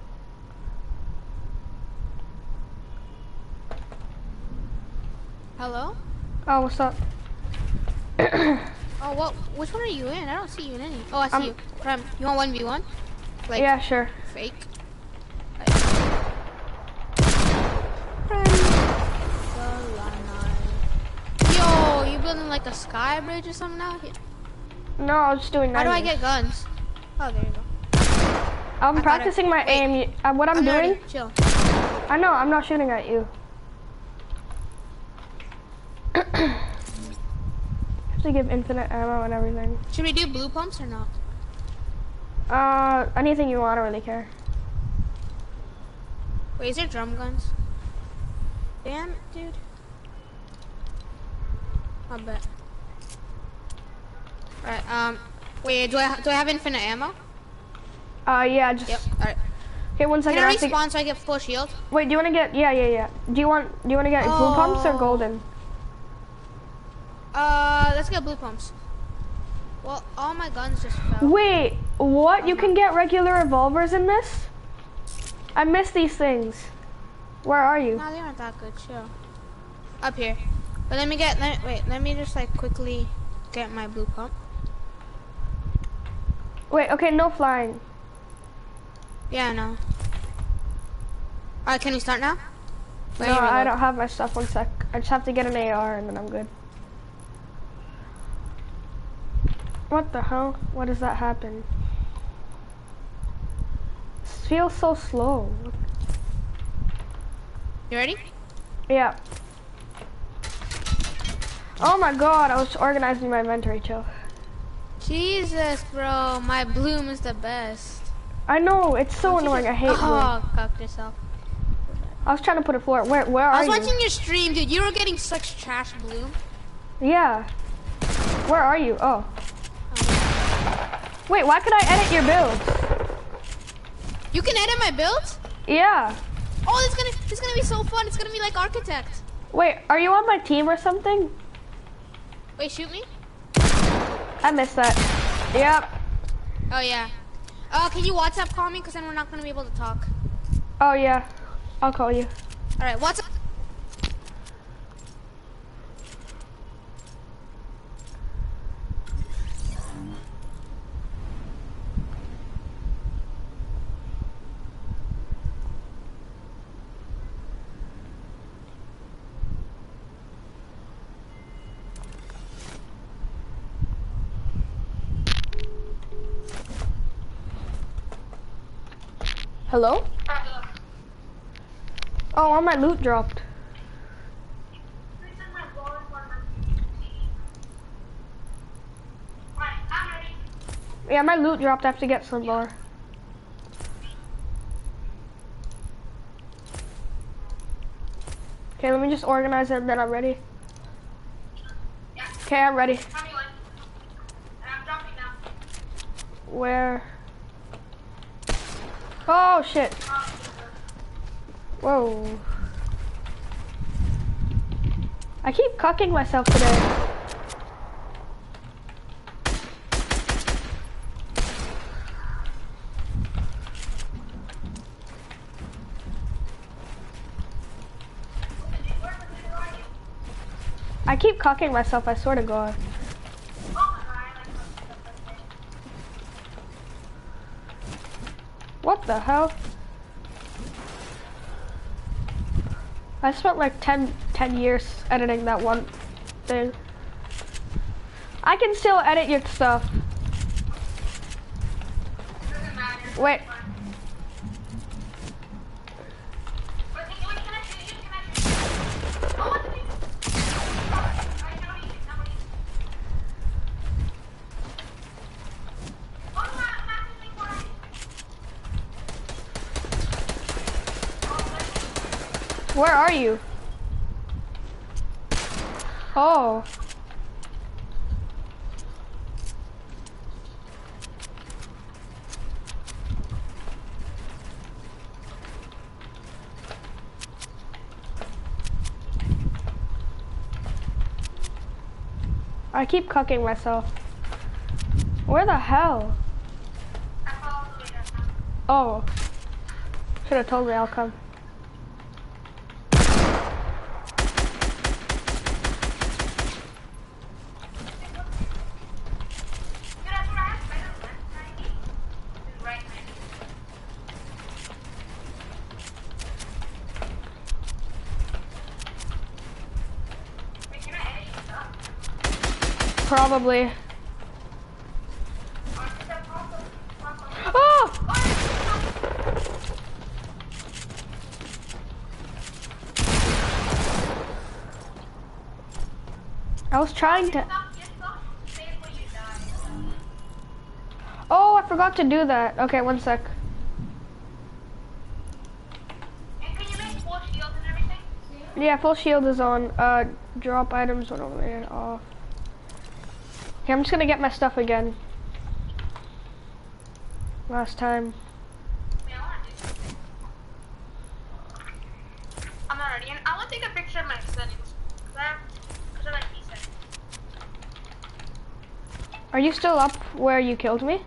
Speaker 4: Hello?
Speaker 1: Oh, what's up?
Speaker 4: Oh, what? Which one are you in? I don't see you in any. Oh, I see
Speaker 1: Um,
Speaker 4: you. Prem, you want one v one? Like,
Speaker 1: Yeah, sure.
Speaker 4: fake? Like, Prem. Yo, you building like a sky bridge or something out here?
Speaker 1: No, I was just doing
Speaker 4: How do I
Speaker 1: nineties.
Speaker 4: get guns? Oh, there you go.
Speaker 1: I'm
Speaker 4: I
Speaker 1: practicing
Speaker 4: thought
Speaker 1: my
Speaker 4: I-
Speaker 1: aim. Y- Uh, what I'm,
Speaker 4: I'm
Speaker 1: doing?
Speaker 4: ready. Chill.
Speaker 1: I know, I'm not shooting at you. Have to give infinite ammo and everything.
Speaker 4: Should we do blue pumps or not?
Speaker 1: Uh, anything you want, I don't really care.
Speaker 4: Wait, is there drum guns? Damn, dude. I bet. Alright, um, wait, do I do I have infinite ammo?
Speaker 1: Uh, yeah, just.
Speaker 4: Yep. Alright.
Speaker 1: Okay, one second.
Speaker 4: Can I
Speaker 1: I have to-
Speaker 4: respawn so I get full shield?
Speaker 1: Wait, do you want to get? Yeah, yeah, yeah. Do you want? Do you want to get blue pumps or
Speaker 4: Oh.
Speaker 1: golden?
Speaker 4: Uh, let's get blue pumps. Well, all my guns just fell.
Speaker 1: Wait, what? You can get regular revolvers in this? I miss these things. Where are you?
Speaker 4: No, they aren't that good. Chill. Up here. But let me get. Let, wait, let me just like quickly get my blue pump.
Speaker 1: Wait, okay, no flying.
Speaker 4: Yeah, I know. Alright, can we start now? Wait,
Speaker 1: No,
Speaker 4: here we
Speaker 1: I
Speaker 4: go.
Speaker 1: don't have my stuff. One sec. I just have to get an A R and then I'm good. What the hell? What does that happen? This feels so slow.
Speaker 4: You ready?
Speaker 1: Yeah. Oh my god, I was organizing my inventory, chill.
Speaker 4: Jesus, bro, my bloom is the best.
Speaker 1: I know, it's so annoying. I hate blue.
Speaker 4: Oh, cocked yourself.
Speaker 1: I was trying to put a floor. Where where are
Speaker 4: I was
Speaker 1: you?
Speaker 4: watching your stream, dude. You were getting such trash bloom.
Speaker 1: Yeah. Where are you? Oh. Wait, why could I edit your build?
Speaker 4: You can edit my builds?
Speaker 1: Yeah.
Speaker 4: Oh, it's gonna, it's gonna be so fun. It's gonna be like Architect.
Speaker 1: Wait, are you on my team or something?
Speaker 4: Wait, shoot me?
Speaker 1: I missed that. Yep.
Speaker 4: Oh yeah. Uh, can you WhatsApp call me? Cause then we're not gonna be able to talk.
Speaker 1: Oh yeah. I'll call you.
Speaker 4: All right, WhatsApp.
Speaker 1: Hello? Oh, all my loot dropped. Yeah, my loot dropped. I have to get some more. Okay, let me just organize it and then I'm ready. Okay, I'm ready. Where? Oh shit. Whoa. I keep cucking myself today. I keep cucking myself, I swear to God. What the hell? I spent like ten, ten years editing that one thing. I can still edit your stuff. Wait. Where are you? Oh. I keep cucking myself. Where the hell? Oh. Should have told me I'll come. Probably. Oh! I was trying to. Oh, I forgot to do that. Okay, one sec.
Speaker 2: And can you make full shields and everything?
Speaker 1: Yeah, full shield is on. Uh, drop items when over there off. Okay, I'm just gonna get my stuff again. Last time.
Speaker 2: Yeah, I want to do something. I'm not ready. And I want to take a picture of my settings. Because I have, because I like these settings.
Speaker 1: Are you still up where you killed me?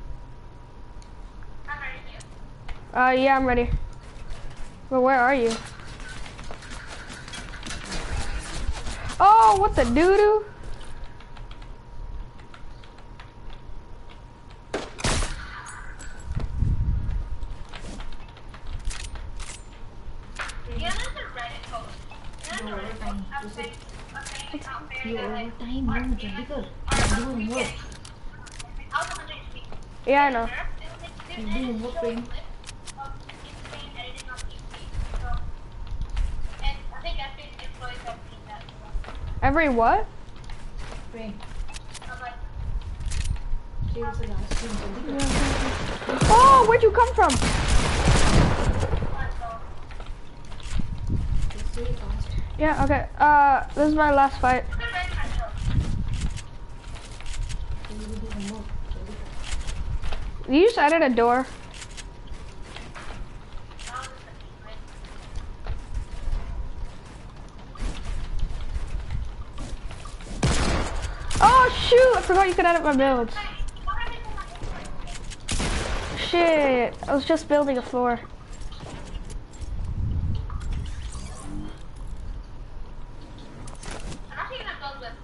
Speaker 2: I'm ready to.
Speaker 1: Uh, yeah, I'm ready. But where are you? Oh, what the doo-doo?
Speaker 2: Yeah, there's a Reddit post. There's a Reddit post. I'm saying, I'm saying it's out there.
Speaker 3: ये
Speaker 2: that, like,
Speaker 3: overtime
Speaker 2: our
Speaker 3: no जल्दी
Speaker 2: humans
Speaker 3: कर
Speaker 2: are
Speaker 3: do
Speaker 2: supposed to be
Speaker 3: homework
Speaker 2: getting- I was one hundred feet.
Speaker 1: Yeah, I know.
Speaker 2: Nerfed, and like, there-
Speaker 3: do
Speaker 2: there's
Speaker 3: homework
Speaker 2: show
Speaker 3: frame
Speaker 2: clips of insane editing on P C. So, and I think every employee has seen that as well.
Speaker 1: Every what?
Speaker 3: frame
Speaker 2: I'm like,
Speaker 3: save the last screen जल्दी कर
Speaker 1: Oh, where'd you come from?
Speaker 2: what the?
Speaker 3: just say fast
Speaker 1: Yeah, okay. Uh, this is my last fight.
Speaker 2: Look at Reddit myself.
Speaker 3: जल्दी do homework जल्दी कर
Speaker 1: You just added a door.
Speaker 2: That was just a secret.
Speaker 1: Oh, shoot! I forgot you could edit my builds.
Speaker 2: Hey, what happened to my inventory?
Speaker 1: Shit, I was just building a floor.
Speaker 2: I'm actually gonna build with.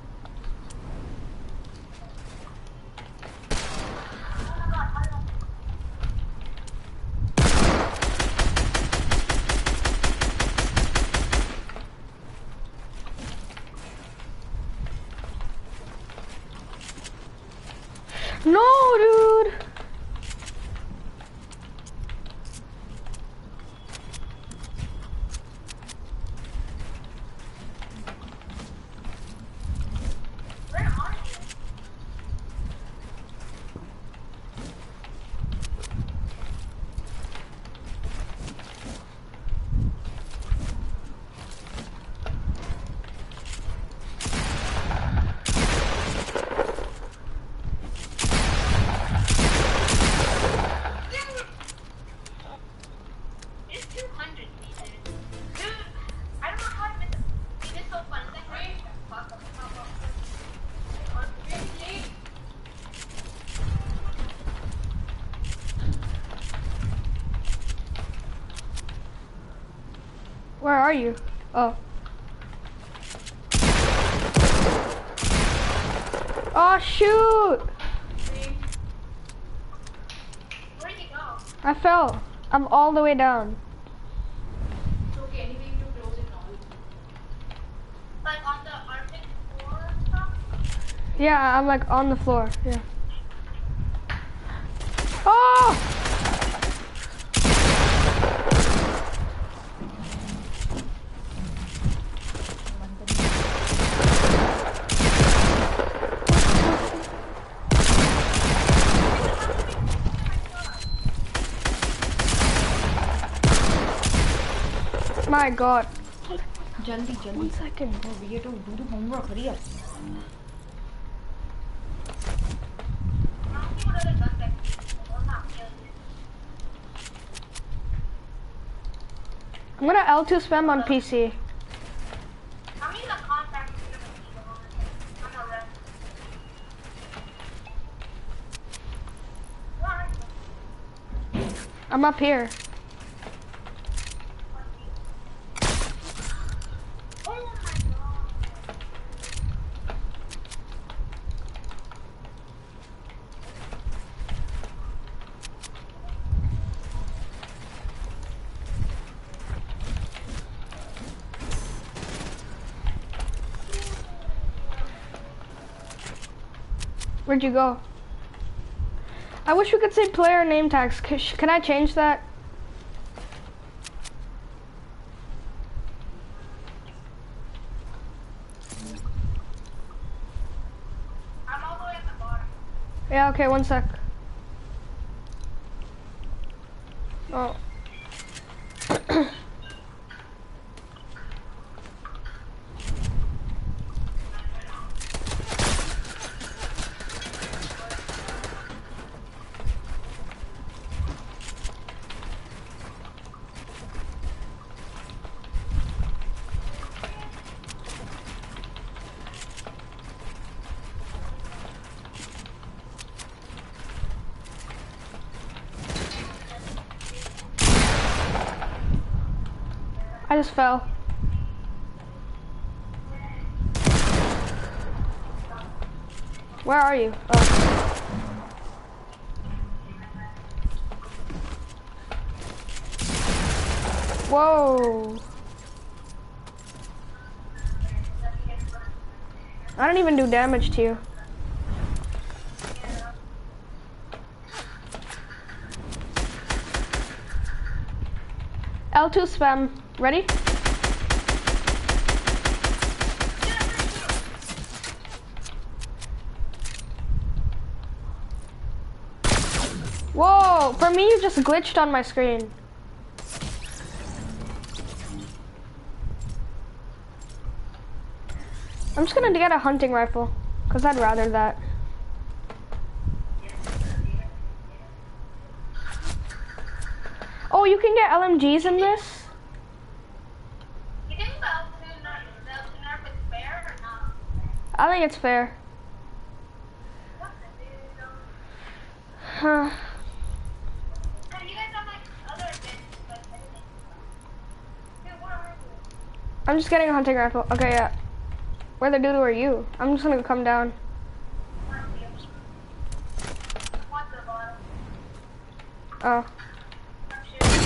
Speaker 2: Oh my god, I don't.
Speaker 1: No, dude!
Speaker 2: Where are you? It's two hundred meters. Dude, I don't know how I missed it. See, this is so fun. It's like right here. Pop up, pop up. On fifty.
Speaker 1: Where are you? Oh. Oh, shoot!
Speaker 2: Where'd you go?
Speaker 1: I fell. I'm all the way down.
Speaker 3: it's okay anyway to close it all
Speaker 2: Like on the armpit floor and stuff?
Speaker 1: Yeah, I'm like on the floor. Yeah. Oh! My God.
Speaker 3: जल्दी जल्दी
Speaker 1: One second.
Speaker 3: no we have to do the homework hurry up
Speaker 2: I don't see what other guns I can use. I'm not feeling it.
Speaker 1: I'm gonna L two spam on P C.
Speaker 2: I'm using a compact shooter with the honestly. I'm not ready. Where are you?
Speaker 1: I'm up here.
Speaker 2: Oh my god.
Speaker 1: Where'd you go? I wish we could say player name tags. C- Can I change that?
Speaker 2: I'm all the way at the bottom.
Speaker 1: Yeah, okay, one sec. Oh. I just fell. Where are you? Oh. Whoa. I don't even do damage to you. L two spam. Ready? Whoa! For me, you just glitched on my screen. I'm just gonna get a hunting rifle, cause I'd rather that. Oh, you can get L M Gs in this?
Speaker 2: You think the L two nerf, the L two nerf is fair or not?
Speaker 1: I think it's fair.
Speaker 2: What the dude?
Speaker 1: Huh.
Speaker 2: So you guys have like other advantages, but everything. Dude, where are you?
Speaker 1: I'm just getting a hunting rifle. Okay, yeah. Where the doodle are you? I'm just gonna come down.
Speaker 2: Where are you? One to the bottom.
Speaker 1: Oh.
Speaker 2: I'm shooting.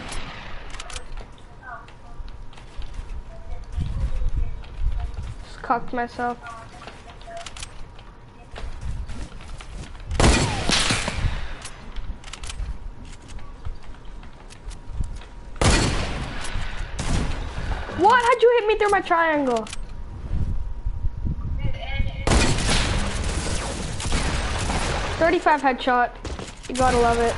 Speaker 2: Oh.
Speaker 1: Just cocked myself. What? How'd you hit me through my triangle? thirty-five headshot. You gotta love it.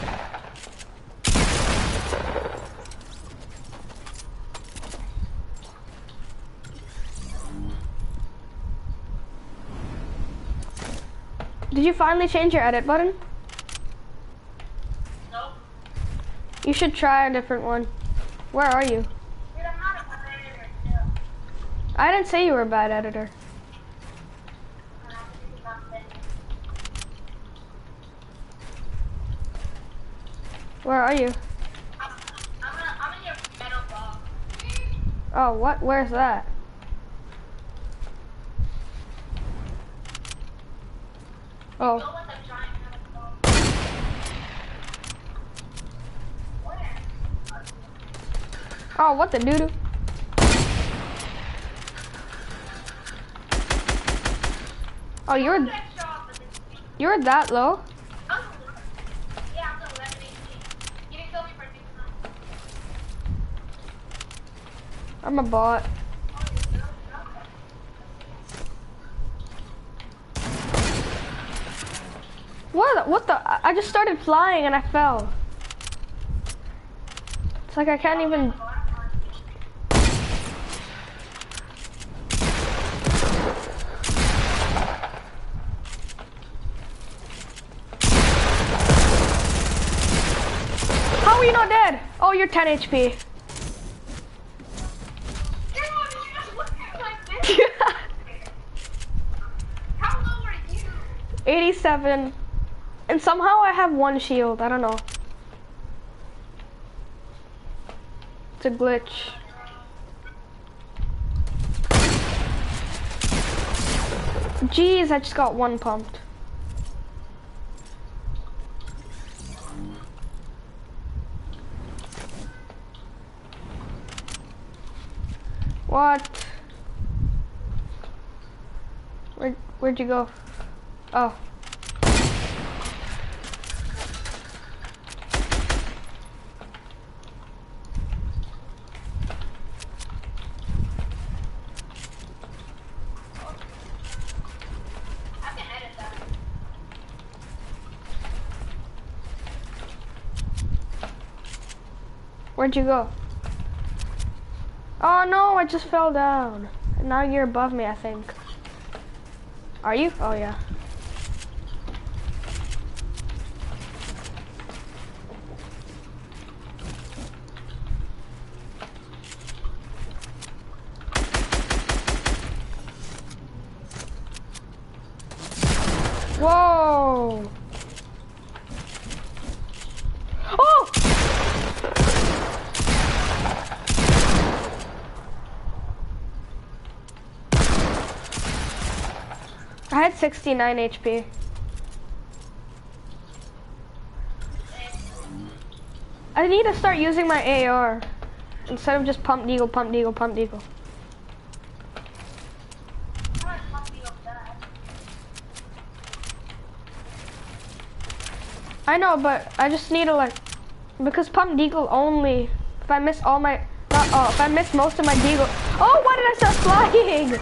Speaker 1: Did you finally change your edit button?
Speaker 2: Nope.
Speaker 1: You should try a different one. Where are you?
Speaker 2: Dude, I'm not a bad editor, too.
Speaker 1: I didn't say you were a bad editor.
Speaker 2: Uh, this is not bad.
Speaker 1: Where are you?
Speaker 2: I'm, I'm, in, I'm in your metal box.
Speaker 1: Oh, what? Where's that? Oh.
Speaker 2: Go with the giant metal box. Where?
Speaker 1: Oh, what the doo-doo? Oh, you're
Speaker 2: What's that shot with this thing?
Speaker 1: you're that low?
Speaker 2: I'm yeah, I'm the eleven eighteen. You didn't kill me for six months.
Speaker 1: I'm a bot.
Speaker 2: Oh, you're good. Okay.
Speaker 1: What? What the? I I just started flying and I fell. It's like I can't even. How are you not dead? Oh, you're ten H P.
Speaker 2: How low are you?
Speaker 1: eighty-seven. And somehow I have one shield. I don't know. It's a glitch. Jeez, I just got one pumped. What? Where, where'd you go? Oh.
Speaker 2: I can edit that.
Speaker 1: Where'd you go? Oh no, I just fell down. Now you're above me, I think. Are you? Oh yeah. Whoa! Oh! I had sixty-nine H P. I need to start using my A R instead of just pump deagle, pump deagle, pump deagle. I know, but I just need to like, because pump deagle only, if I miss all my, not all, if I miss most of my deagle, oh, why did I start flying?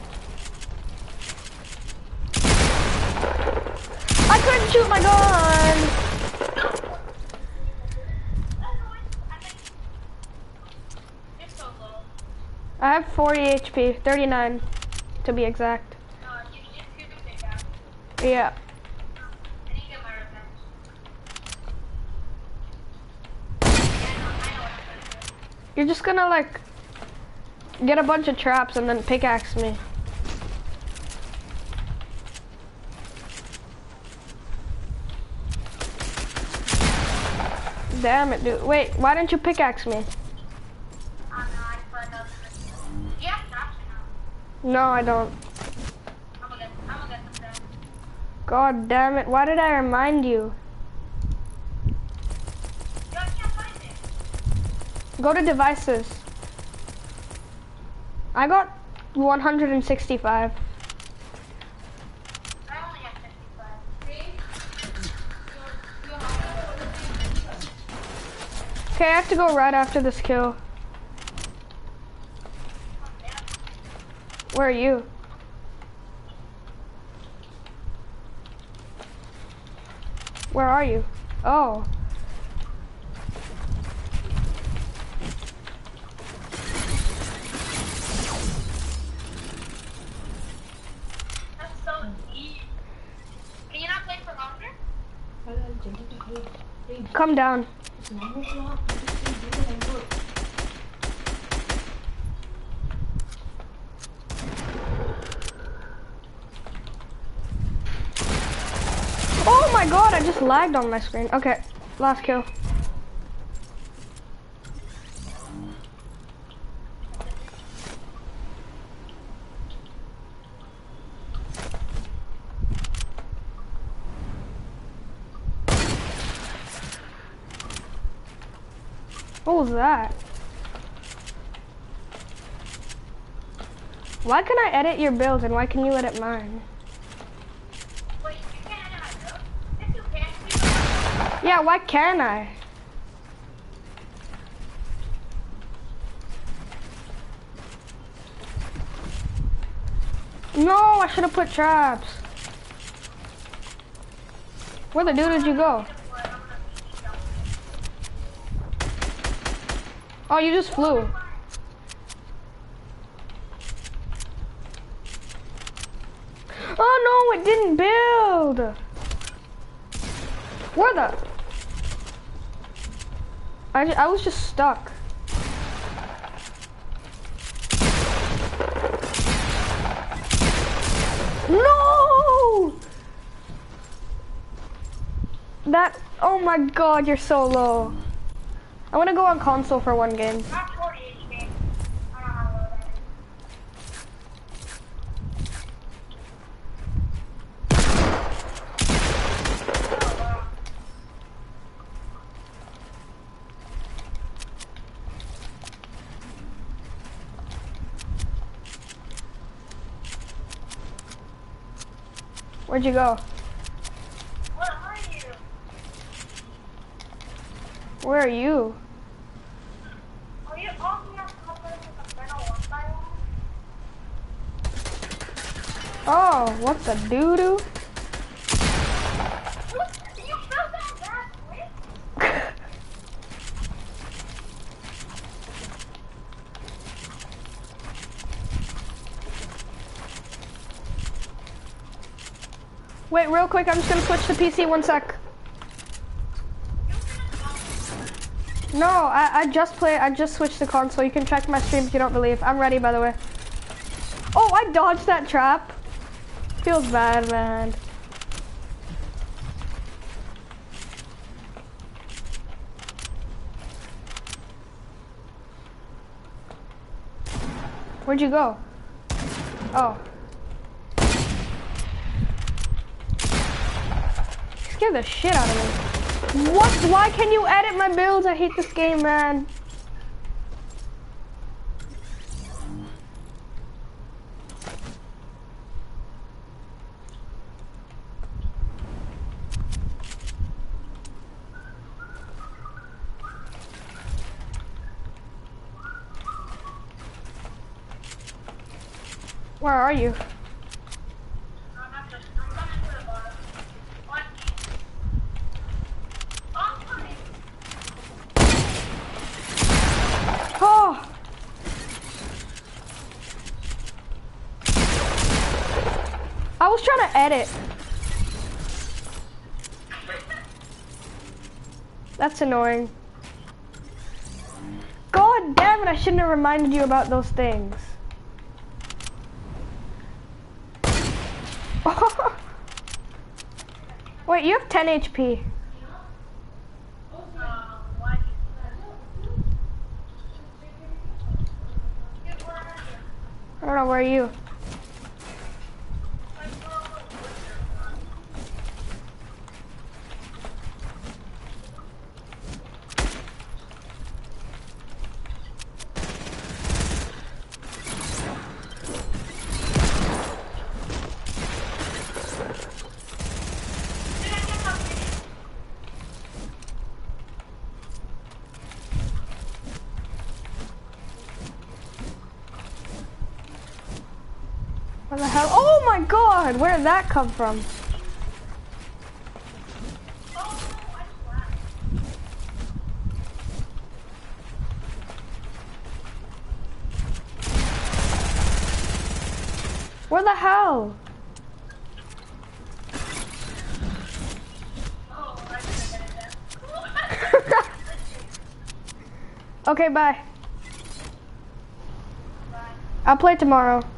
Speaker 1: I couldn't shoot my gun. I have forty H P, thirty-nine to be exact. Yeah. You're just gonna like get a bunch of traps and then pickaxe me. Damn it, dude. Wait, why didn't you pickaxe me? No, I don't. God damn it, why did I remind you? Go to devices. I got one hundred sixty-five. Okay, I have to go right after this kill. Where are you? Where are you? Oh.
Speaker 2: That's so deep. Can you not play for longer?
Speaker 1: Come down. Oh my god, I just lagged on my screen. Okay, last kill. What was that? Why can I edit your builds and why can you edit mine?
Speaker 2: Wait, you can't edit my build? If you can, you can.
Speaker 1: Yeah, why can't I? No, I should have put traps. Where the dude did you go? Oh, you just flew. Oh no, it didn't build. Where the? I, I was just stuck. No! That, oh my god, you're so low. I'm gonna go on console for one game.
Speaker 2: Not forty H P. I don't know how low that is. Oh, wow.
Speaker 1: Where'd you go?
Speaker 2: Where are you?
Speaker 1: Where are you?
Speaker 2: Are you off your cover with a metal one by one?
Speaker 1: Oh, what the doo-doo?
Speaker 2: You fell down that quick?
Speaker 1: Wait, real quick, I'm just gonna switch to P C, one sec. No, I, I just play, I just switched to console. You can check my stream if you don't believe. I'm ready, by the way. Oh, I dodged that trap. Feels bad, man. Where'd you go? Oh. Scared the shit out of me. What? Why can you edit my builds? I hate this game, man. Where are you?
Speaker 2: I'm not just, I'm coming to the bottom. What? I'm coming.
Speaker 1: Oh! I was trying to edit. That's annoying. God damn it, I shouldn't have reminded you about those things. Wait, you have ten H P. I don't know, where are you? Where the hell? Oh my god! Where did that come from? Where the hell? Okay, bye. I'll play tomorrow.